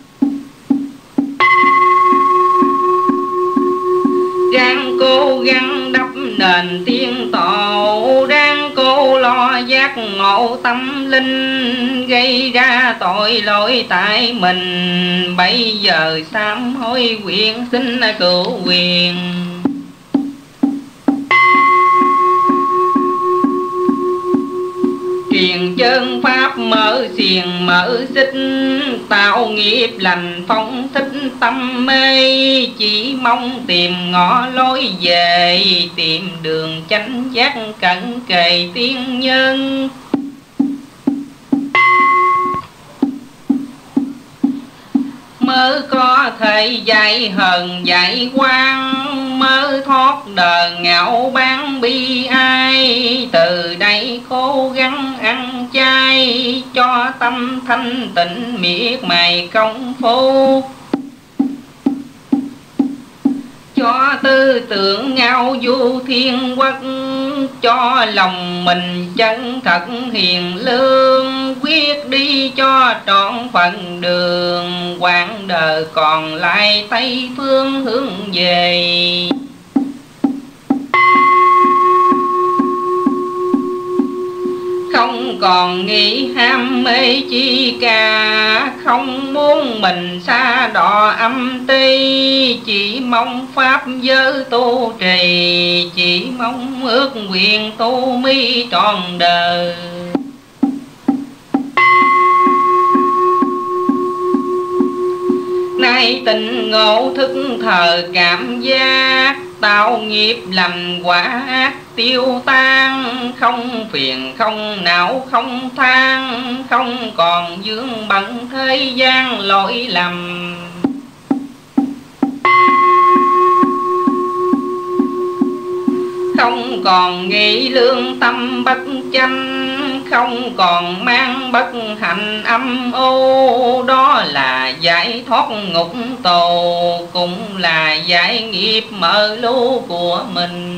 Ráng cố gắng đắp nền tiên tổ, ráng cố lo giác ngộ tâm linh, gây ra tội lỗi tại mình, bây giờ sám hối nguyện xin cửu quyền. Truyền chân pháp mở xiềng mở xích, tạo nghiệp lành phong thích tâm mê, chỉ mong tìm ngõ lối về, tìm đường chánh giác cận kề tiên nhân. Mới có thể dạy hờn dạy quan, mới thoát đời ngạo bán bi ai, từ đây cố gắng ăn chay, cho tâm thanh tịnh miệt mài công phu. Cho tư tưởng ngao du thiên quốc, cho lòng mình chân thật hiền lương, quyết đi cho trọn phận đường, quãng đời còn lại Tây phương hướng về. Không còn nghĩ ham mê chi cả, không muốn mình xa đọa âm ti, chỉ mong pháp giới tu trì, chỉ mong ước nguyện tu mi trọn đời. Nay tình ngộ thức thờ cảm giác, tạo nghiệp lành quả ác tiêu tan, không phiền không não không than, không còn vướng bận thế gian lỗi lầm. Không còn nghĩ lương tâm bất chánh, không còn mang bất hạnh âm ô, đó là giải thoát ngục tù, cũng là giải nghiệp mở lú của mình.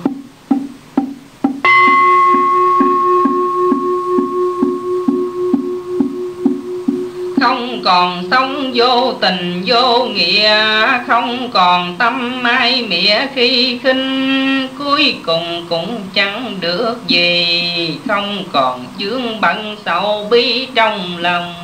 Không còn sống vô tình vô nghĩa, không còn tâm ai mỉa khi khinh, cuối cùng cũng chẳng được gì, không còn vướng bận sầu bi trong lòng.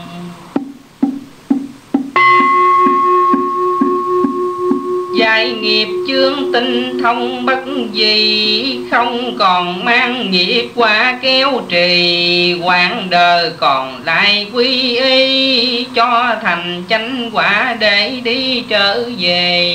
Giải nghiệp chướng tinh thông bất gì, không còn mang nghiệp quả kéo trì, quãng đời còn lại quy y, cho thành chánh quả để đi trở về.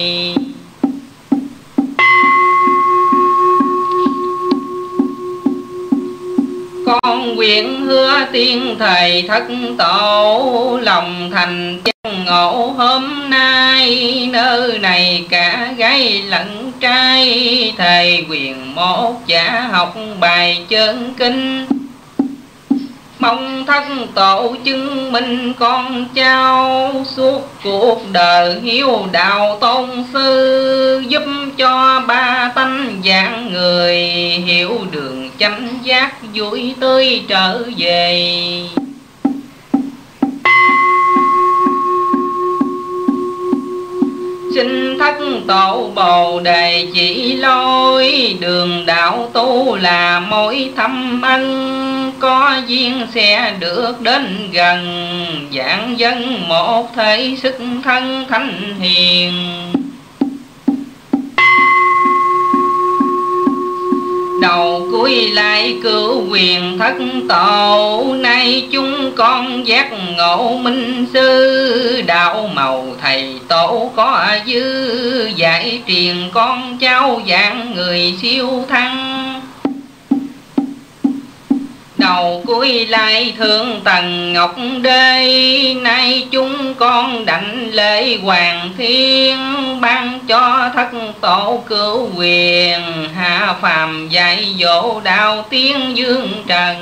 Con Nguyện hứa tiên thầy thất tổ, lòng thành chân ngộ hôm nay. Nơi này cả gái lẫn trai, thầy quyền một giả học bài chân kinh. Mong thất tổ chứng minh con cháu, suốt cuộc đời hiếu đạo tôn sư. Giúp cho ba tánh dạng người, hiểu đường chánh giác vui tươi trở về. Xin thất tổ bồ đề chỉ lối, đường đạo tu là mối thâm ân. Có duyên sẽ được đến gần, dạng dân một thể sức thân thánh hiền. Đầu cuối lại cửu quyền thất tổ, nay chúng con giác ngộ minh sư. Đạo màu thầy tổ có dư, dạy truyền con cháu dạng người siêu thăng. Đầu cuối lại thượng tầng ngọc đế, nay chúng con đảnh lễ hoàng thiên. Ban cho thất tổ cửu quyền, hạ phàm dạy dỗ đạo tiếng dương trần.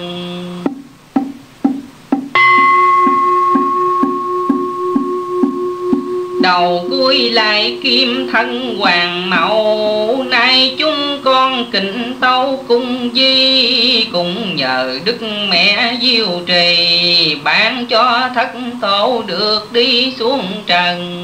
Đầu cuối lại kim thân hoàng mẫu, nay chúng con kính tấu cung di. Cũng nhờ đức mẹ diệu trì, ban cho thất tổ được đi xuống trần.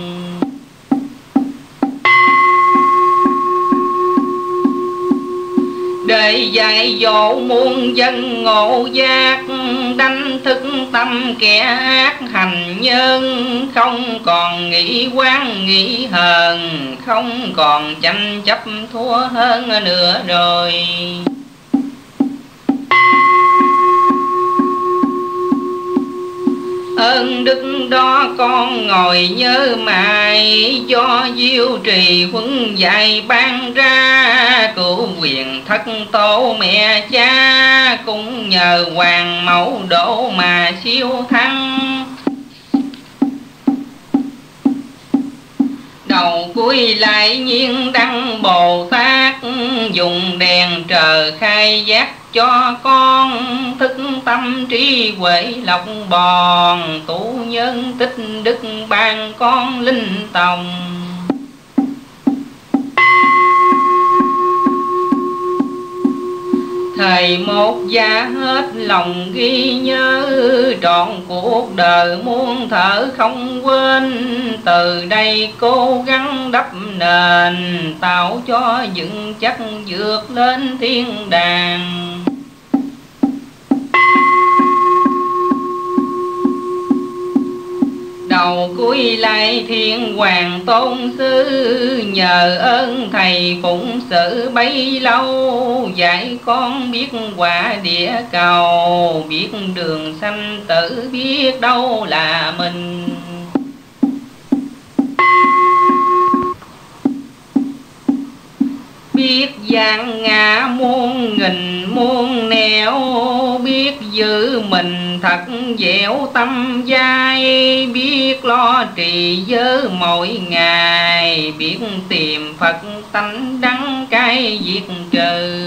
Để dạy dỗ muôn dân ngộ giác, đánh thức tâm kẻ ác hành nhân. Không còn nghĩ oán nghĩ hờn, không còn tranh chấp thua hơn nữa rồi. Ơn đức đó con ngồi nhớ mãi, do diệu trì huấn dạy ban ra. Cửu quyền thất tổ mẹ cha, cũng nhờ hoàng mẫu độ mà siêu thăng. Đầu cuối lại nhiên đăng Bồ Tát, dùng đèn trời khai giác cho con. Thức tâm trí huệ lộc bòn, tu nhân tích đức ban con linh tòng. Thầy một gia hết lòng ghi nhớ, trọn cuộc đời muôn thở không quên. Từ đây cố gắng đắp nền, tạo cho vững chắc vượt lên thiên đàng. Đầu cuối lại thiên hoàng tôn sư, nhờ ơn thầy phụng sự bấy lâu. Dạy con biết quả địa cầu, biết đường sanh tử, biết đâu là mình. Biết gian ngã muôn nghìn muôn nẻo, biết giữ mình thật dẻo tâm dai. Biết lo trì giới mỗi ngày, biết tìm Phật tánh đắng cay diệt trừ.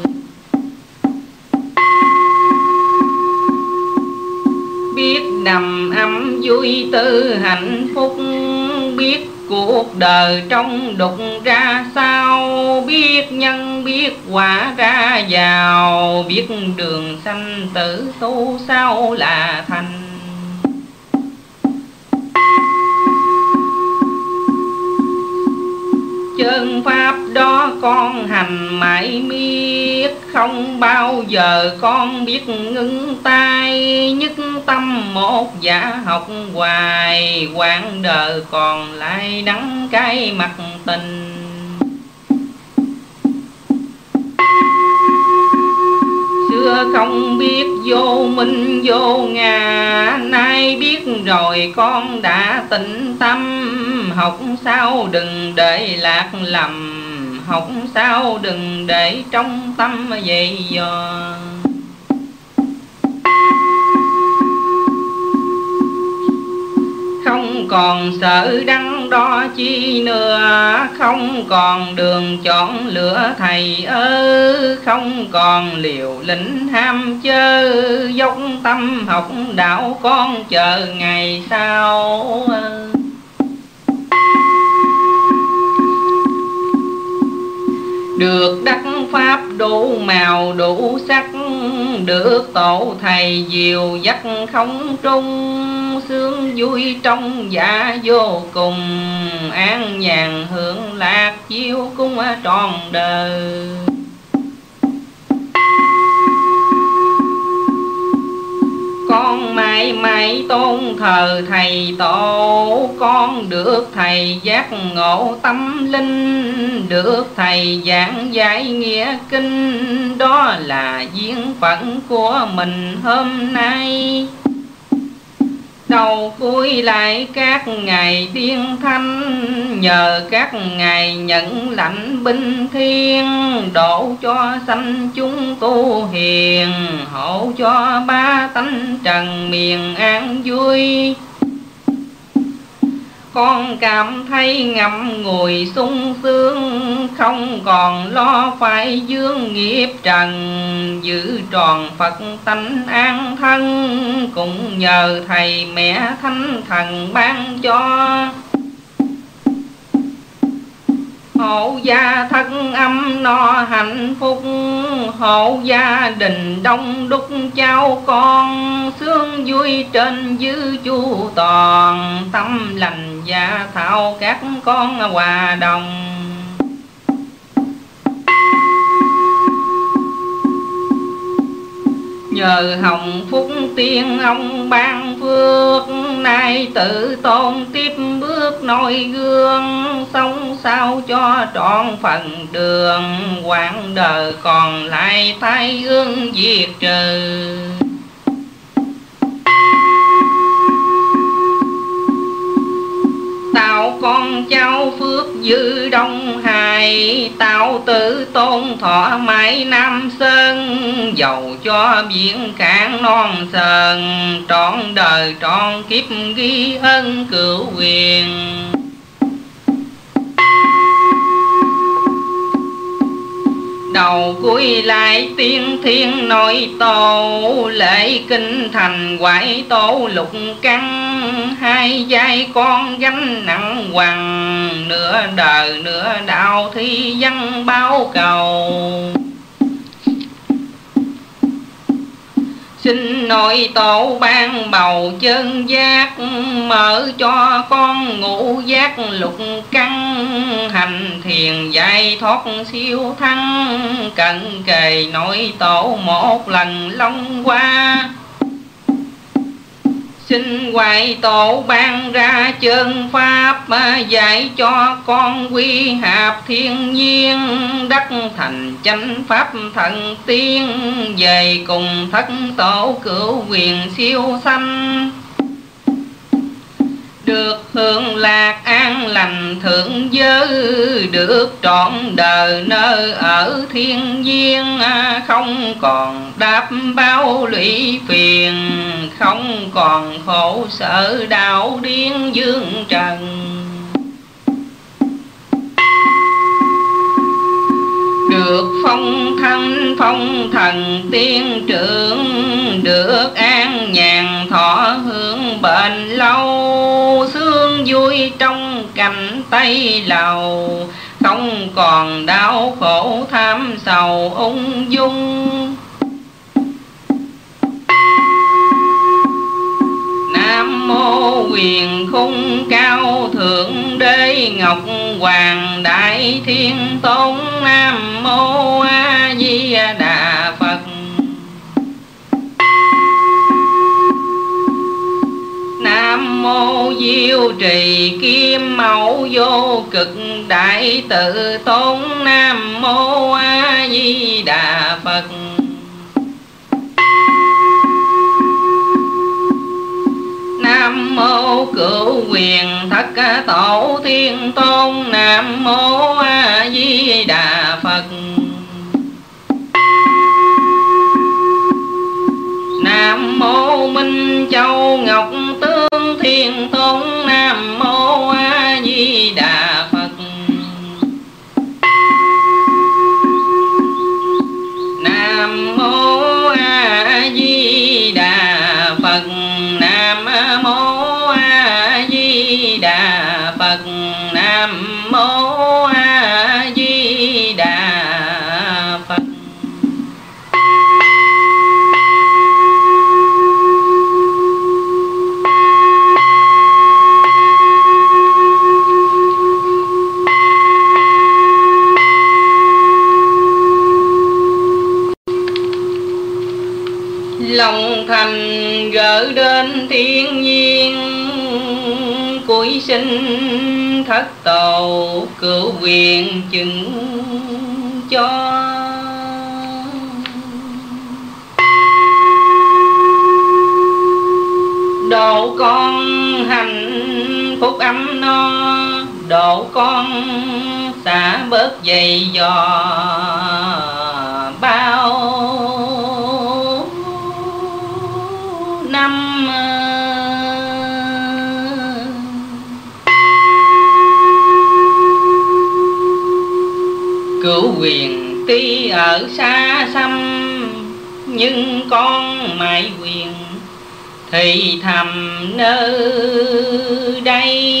Biết đầm ấm vui tư hạnh phúc, biết cuộc đời trong đục ra sao. Biết nhân biết quả ra vào, biết đường sanh tử tu sao là thành. Chân pháp đó con hành mãi miết, không bao giờ con biết ngưng tay. Nhất tâm một giả học hoài, quãng đời còn lại đắng cay mặt tình. Xưa không biết vô minh vô ngã, nay biết rồi con đã tĩnh tâm. Học sao đừng để lạc lầm, học sao đừng để trong tâm dày dò. không còn sợ đắn đo chi nữa, không còn đường chọn lựa thầy ơi, không còn liều lĩnh ham chơi, dốc tâm học đạo con chờ ngày sau. Được đắc pháp đủ màu đủ sắc, được tổ thầy dìu dắt không trung, sướng vui trong dạ vô cùng, an nhàn hưởng lạc chiếu cung trọn đời. Con mãi mãi tôn thờ thầy tổ, con được thầy giác ngộ tâm linh, được thầy giảng giải nghĩa kinh, đó là duyên phận của mình hôm nay. Đầu cuối lại các ngài tiên thanh, nhờ các ngài nhận lãnh binh thiên, độ cho sanh chúng tu hiền, hộ cho ba tánh trần miền an vui. Con cảm thấy ngậm ngùi sung sướng, không còn lo phải vướng nghiệp trần, giữ tròn Phật tánh an thân, cũng nhờ thầy mẹ thánh thần ban cho. Hộ gia thân âm no hạnh phúc, hộ gia đình đông đúc cháu con, sướng vui trên dư chu toàn, tâm lành gia thảo các con hòa đồng. Nhờ hồng phúc tiên ông ban phước, nay tự tôn tiếp bước noi gương, sống sao cho trọn phần đường, quãng đời còn lại thái ương diệt trừ. Tạo con cháu phước dư đông hài, tạo tự tôn thọ mãi Nam Sơn, dầu cho biển cạn non sờn, trọn đời trọn kiếp ghi ân cửu quyền. Đầu cuối lại tiên thiên nội tổ, lễ kinh thành quải tổ lục căn, hai vai con gánh nặng hoằng, nửa đời nửa đạo thi văn bao cầu. Xin nội tổ ban bầu chân giác, mở cho con ngũ giác lục căn, hành thiền giải thoát siêu thăng, cận kề nội tổ một lần long qua. Xin hoài tổ ban ra chân pháp, dạy cho con quy hạp thiên nhiên, đắc thành chánh pháp thần tiên, về cùng thất tổ cửu quyền siêu sanh. Được hưởng lạc an lành thượng giới, được trọn đời nơi ở thiên nhiên, không còn đáp bao lụy phiền, không còn khổ sở đau điên dương trần. Được phong thanh phong thần tiên trưởng, được an nhàn thọ hưởng bền lâu, sướng vui trong cảnh Tây Lầu, không còn đau khổ tham sầu ung dung. Nam mô quyền khung cao thượng đế ngọc hoàng đại thiên tôn. Nam mô A Di Đà Phật. Nam mô Diệu Trì Kim Mẫu Vô Cực Đại Tự Tôn. Nam mô A Di Đà Phật. Nam mô Cửu Quyền Thất Tổ Thiên Tôn. Nam mô A Di Đà Phật. Nam mô Minh Châu Ngọc Tương thiên tôn. Nam mô A Di Đà Phật. Nam mô A Di Đà Phật. Nam mô A Di Đà Phật. Nam mô A Di Đà Phật. Lòng thành gỡ đến thiên nhiên, cuối sinh thất tổ cửu quyền chứng cho. Độ con hạnh phúc ấm no, độ con xả bớt dày dò bao năm. Cửu quyền tuy ở xa xăm, nhưng con mãi quyền thì thầm nơi đây.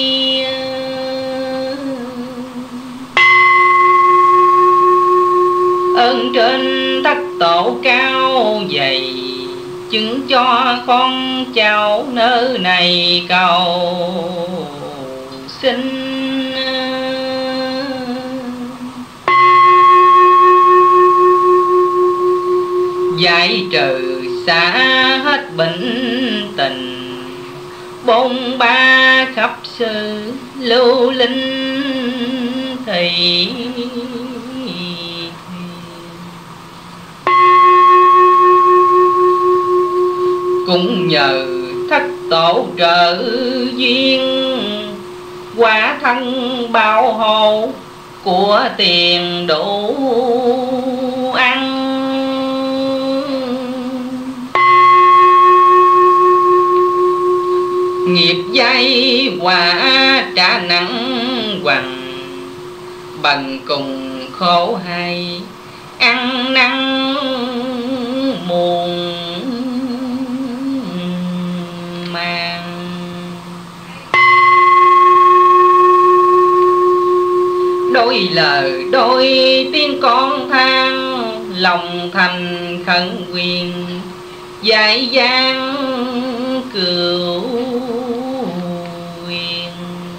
Ơn trên thất tổ cao dày, chứng cho con cháu nơi này cầu xin. Giải trừ xả hết bệnh tình, bôn ba khắp sự lưu linh thì. Cũng nhờ thất tổ trợ duyên, quả thân bảo hộ của tiền đủ ăn. Nghiệp dây quả trả nặng hoằng, bần cùng khổ hay ăn năn muôn mang. Đôi lời đôi tiếng con than, lòng thành khẩn quyền dạy gian cửu quyền.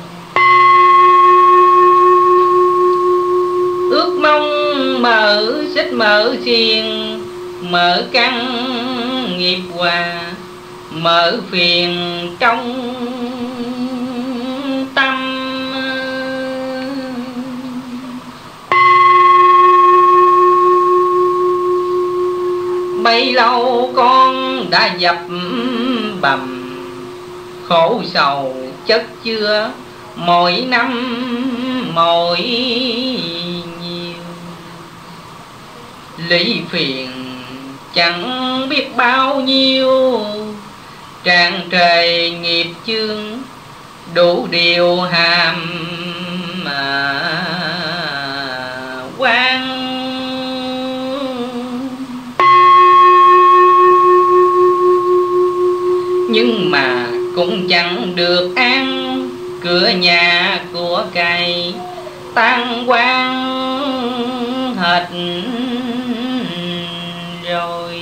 Ước mong mở xích mở xiên, mở căn nghiệp hòa, mở phiền trong tâm. Bấy lâu con đã dập bầm, khổ sầu chất chứa mỗi năm mỗi nhiều. Lý phiền chẳng biết bao nhiêu, tràn trề nghiệp chướng đủ điều hàm quan. Nhưng mà cũng chẳng được an, cửa nhà của cải tan quang hết rồi.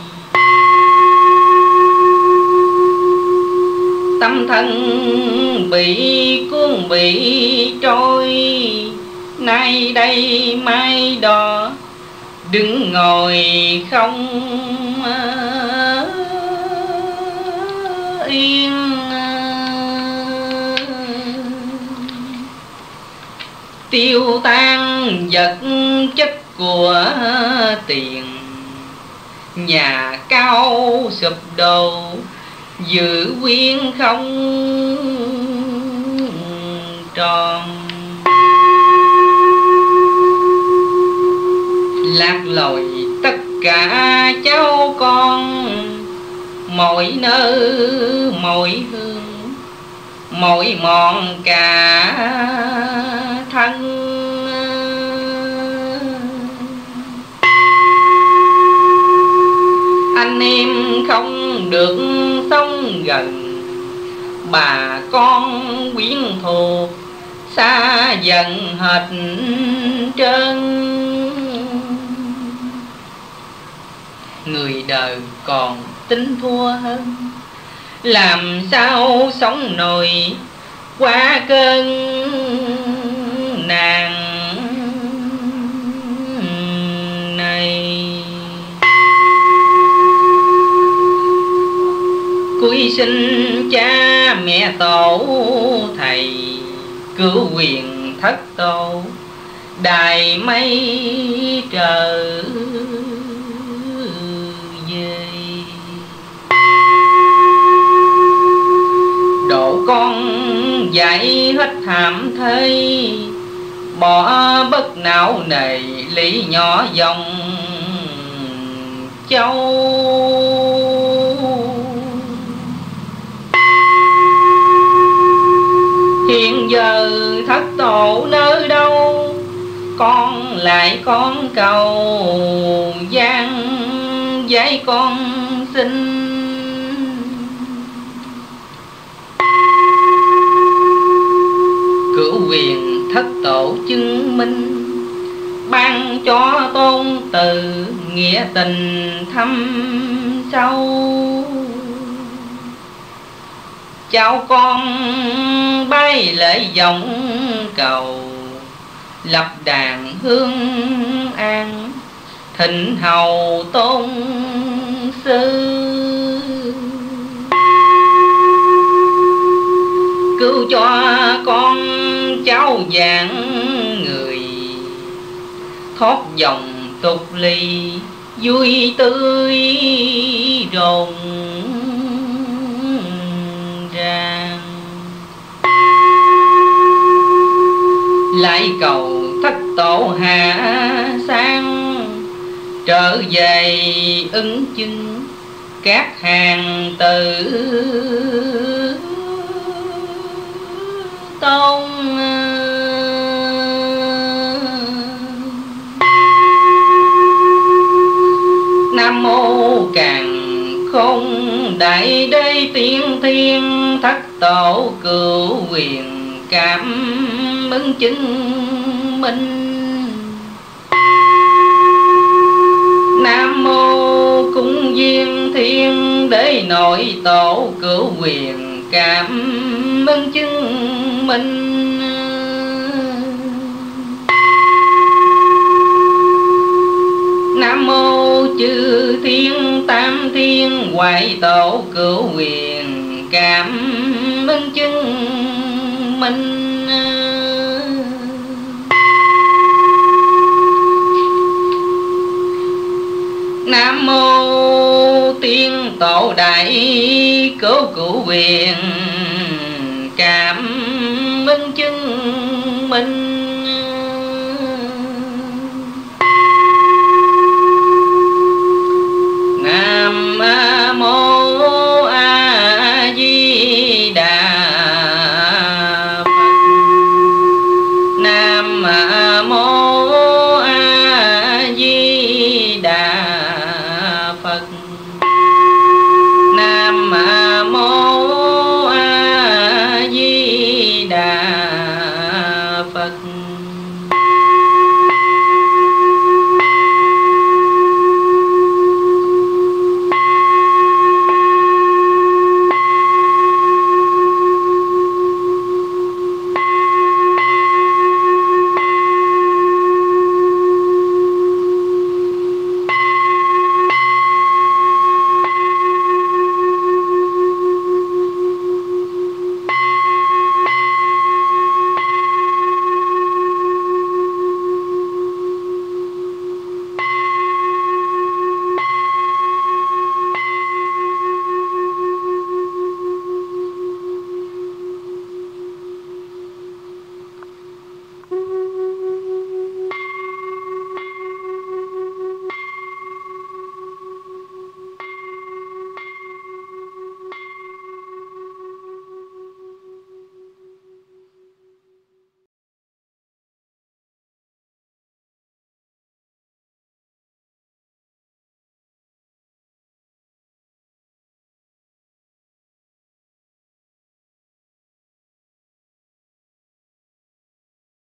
Tâm thân bị cuốn bị trôi, nay đây mai đó đứng ngồi không yên. Tiêu tan vật chất của tiền, nhà cao sụp đổ giữ quyên không tròn. Lạc lối tất cả cháu con, mỗi nơi mỗi hương mỏi mòn cả thân. Anh em không được sống gần, bà con quyến thuộc xa dần hết trơn. Người đời còn tính thua hơn, làm sao sống nổi qua cơn nạn này. Cúi xin cha mẹ tổ thầy, cứu quyền thất tổ đài mây trời về. Độ con dạy hết hàm thây, bỏ bất não nề lý nhỏ dòng châu. Hiện giờ thất tổ nơi đâu, con lại con cầu gian dạy con xin. Cửu quyền thất tổ chứng minh, ban cho tôn từ nghĩa tình thâm sâu. Cháu con bay lễ dòng cầu, lập đàn hương an thịnh hầu tôn sư. Cứu cho con cháu dạng người, thoát dòng tục ly vui tươi rộn ràng. Lại cầu thất tổ hạ sang, trở về ứng chứng các hàng tử tôn. Nam mô Càn Khôn Đại Đế Tiên Thiên, thất tổ cửu quyền cảm ứng chứng minh. Nam mô Cung Viên Thiên Đế Nội Tổ cửu quyền cảm ứng chứng minh. Nam mô Chư Thiên Tam Thiên Hoại Tổ cửu quyền cảm ứng chứng minh. Nam mô Tiên Tổ Đại cửu quyền cảm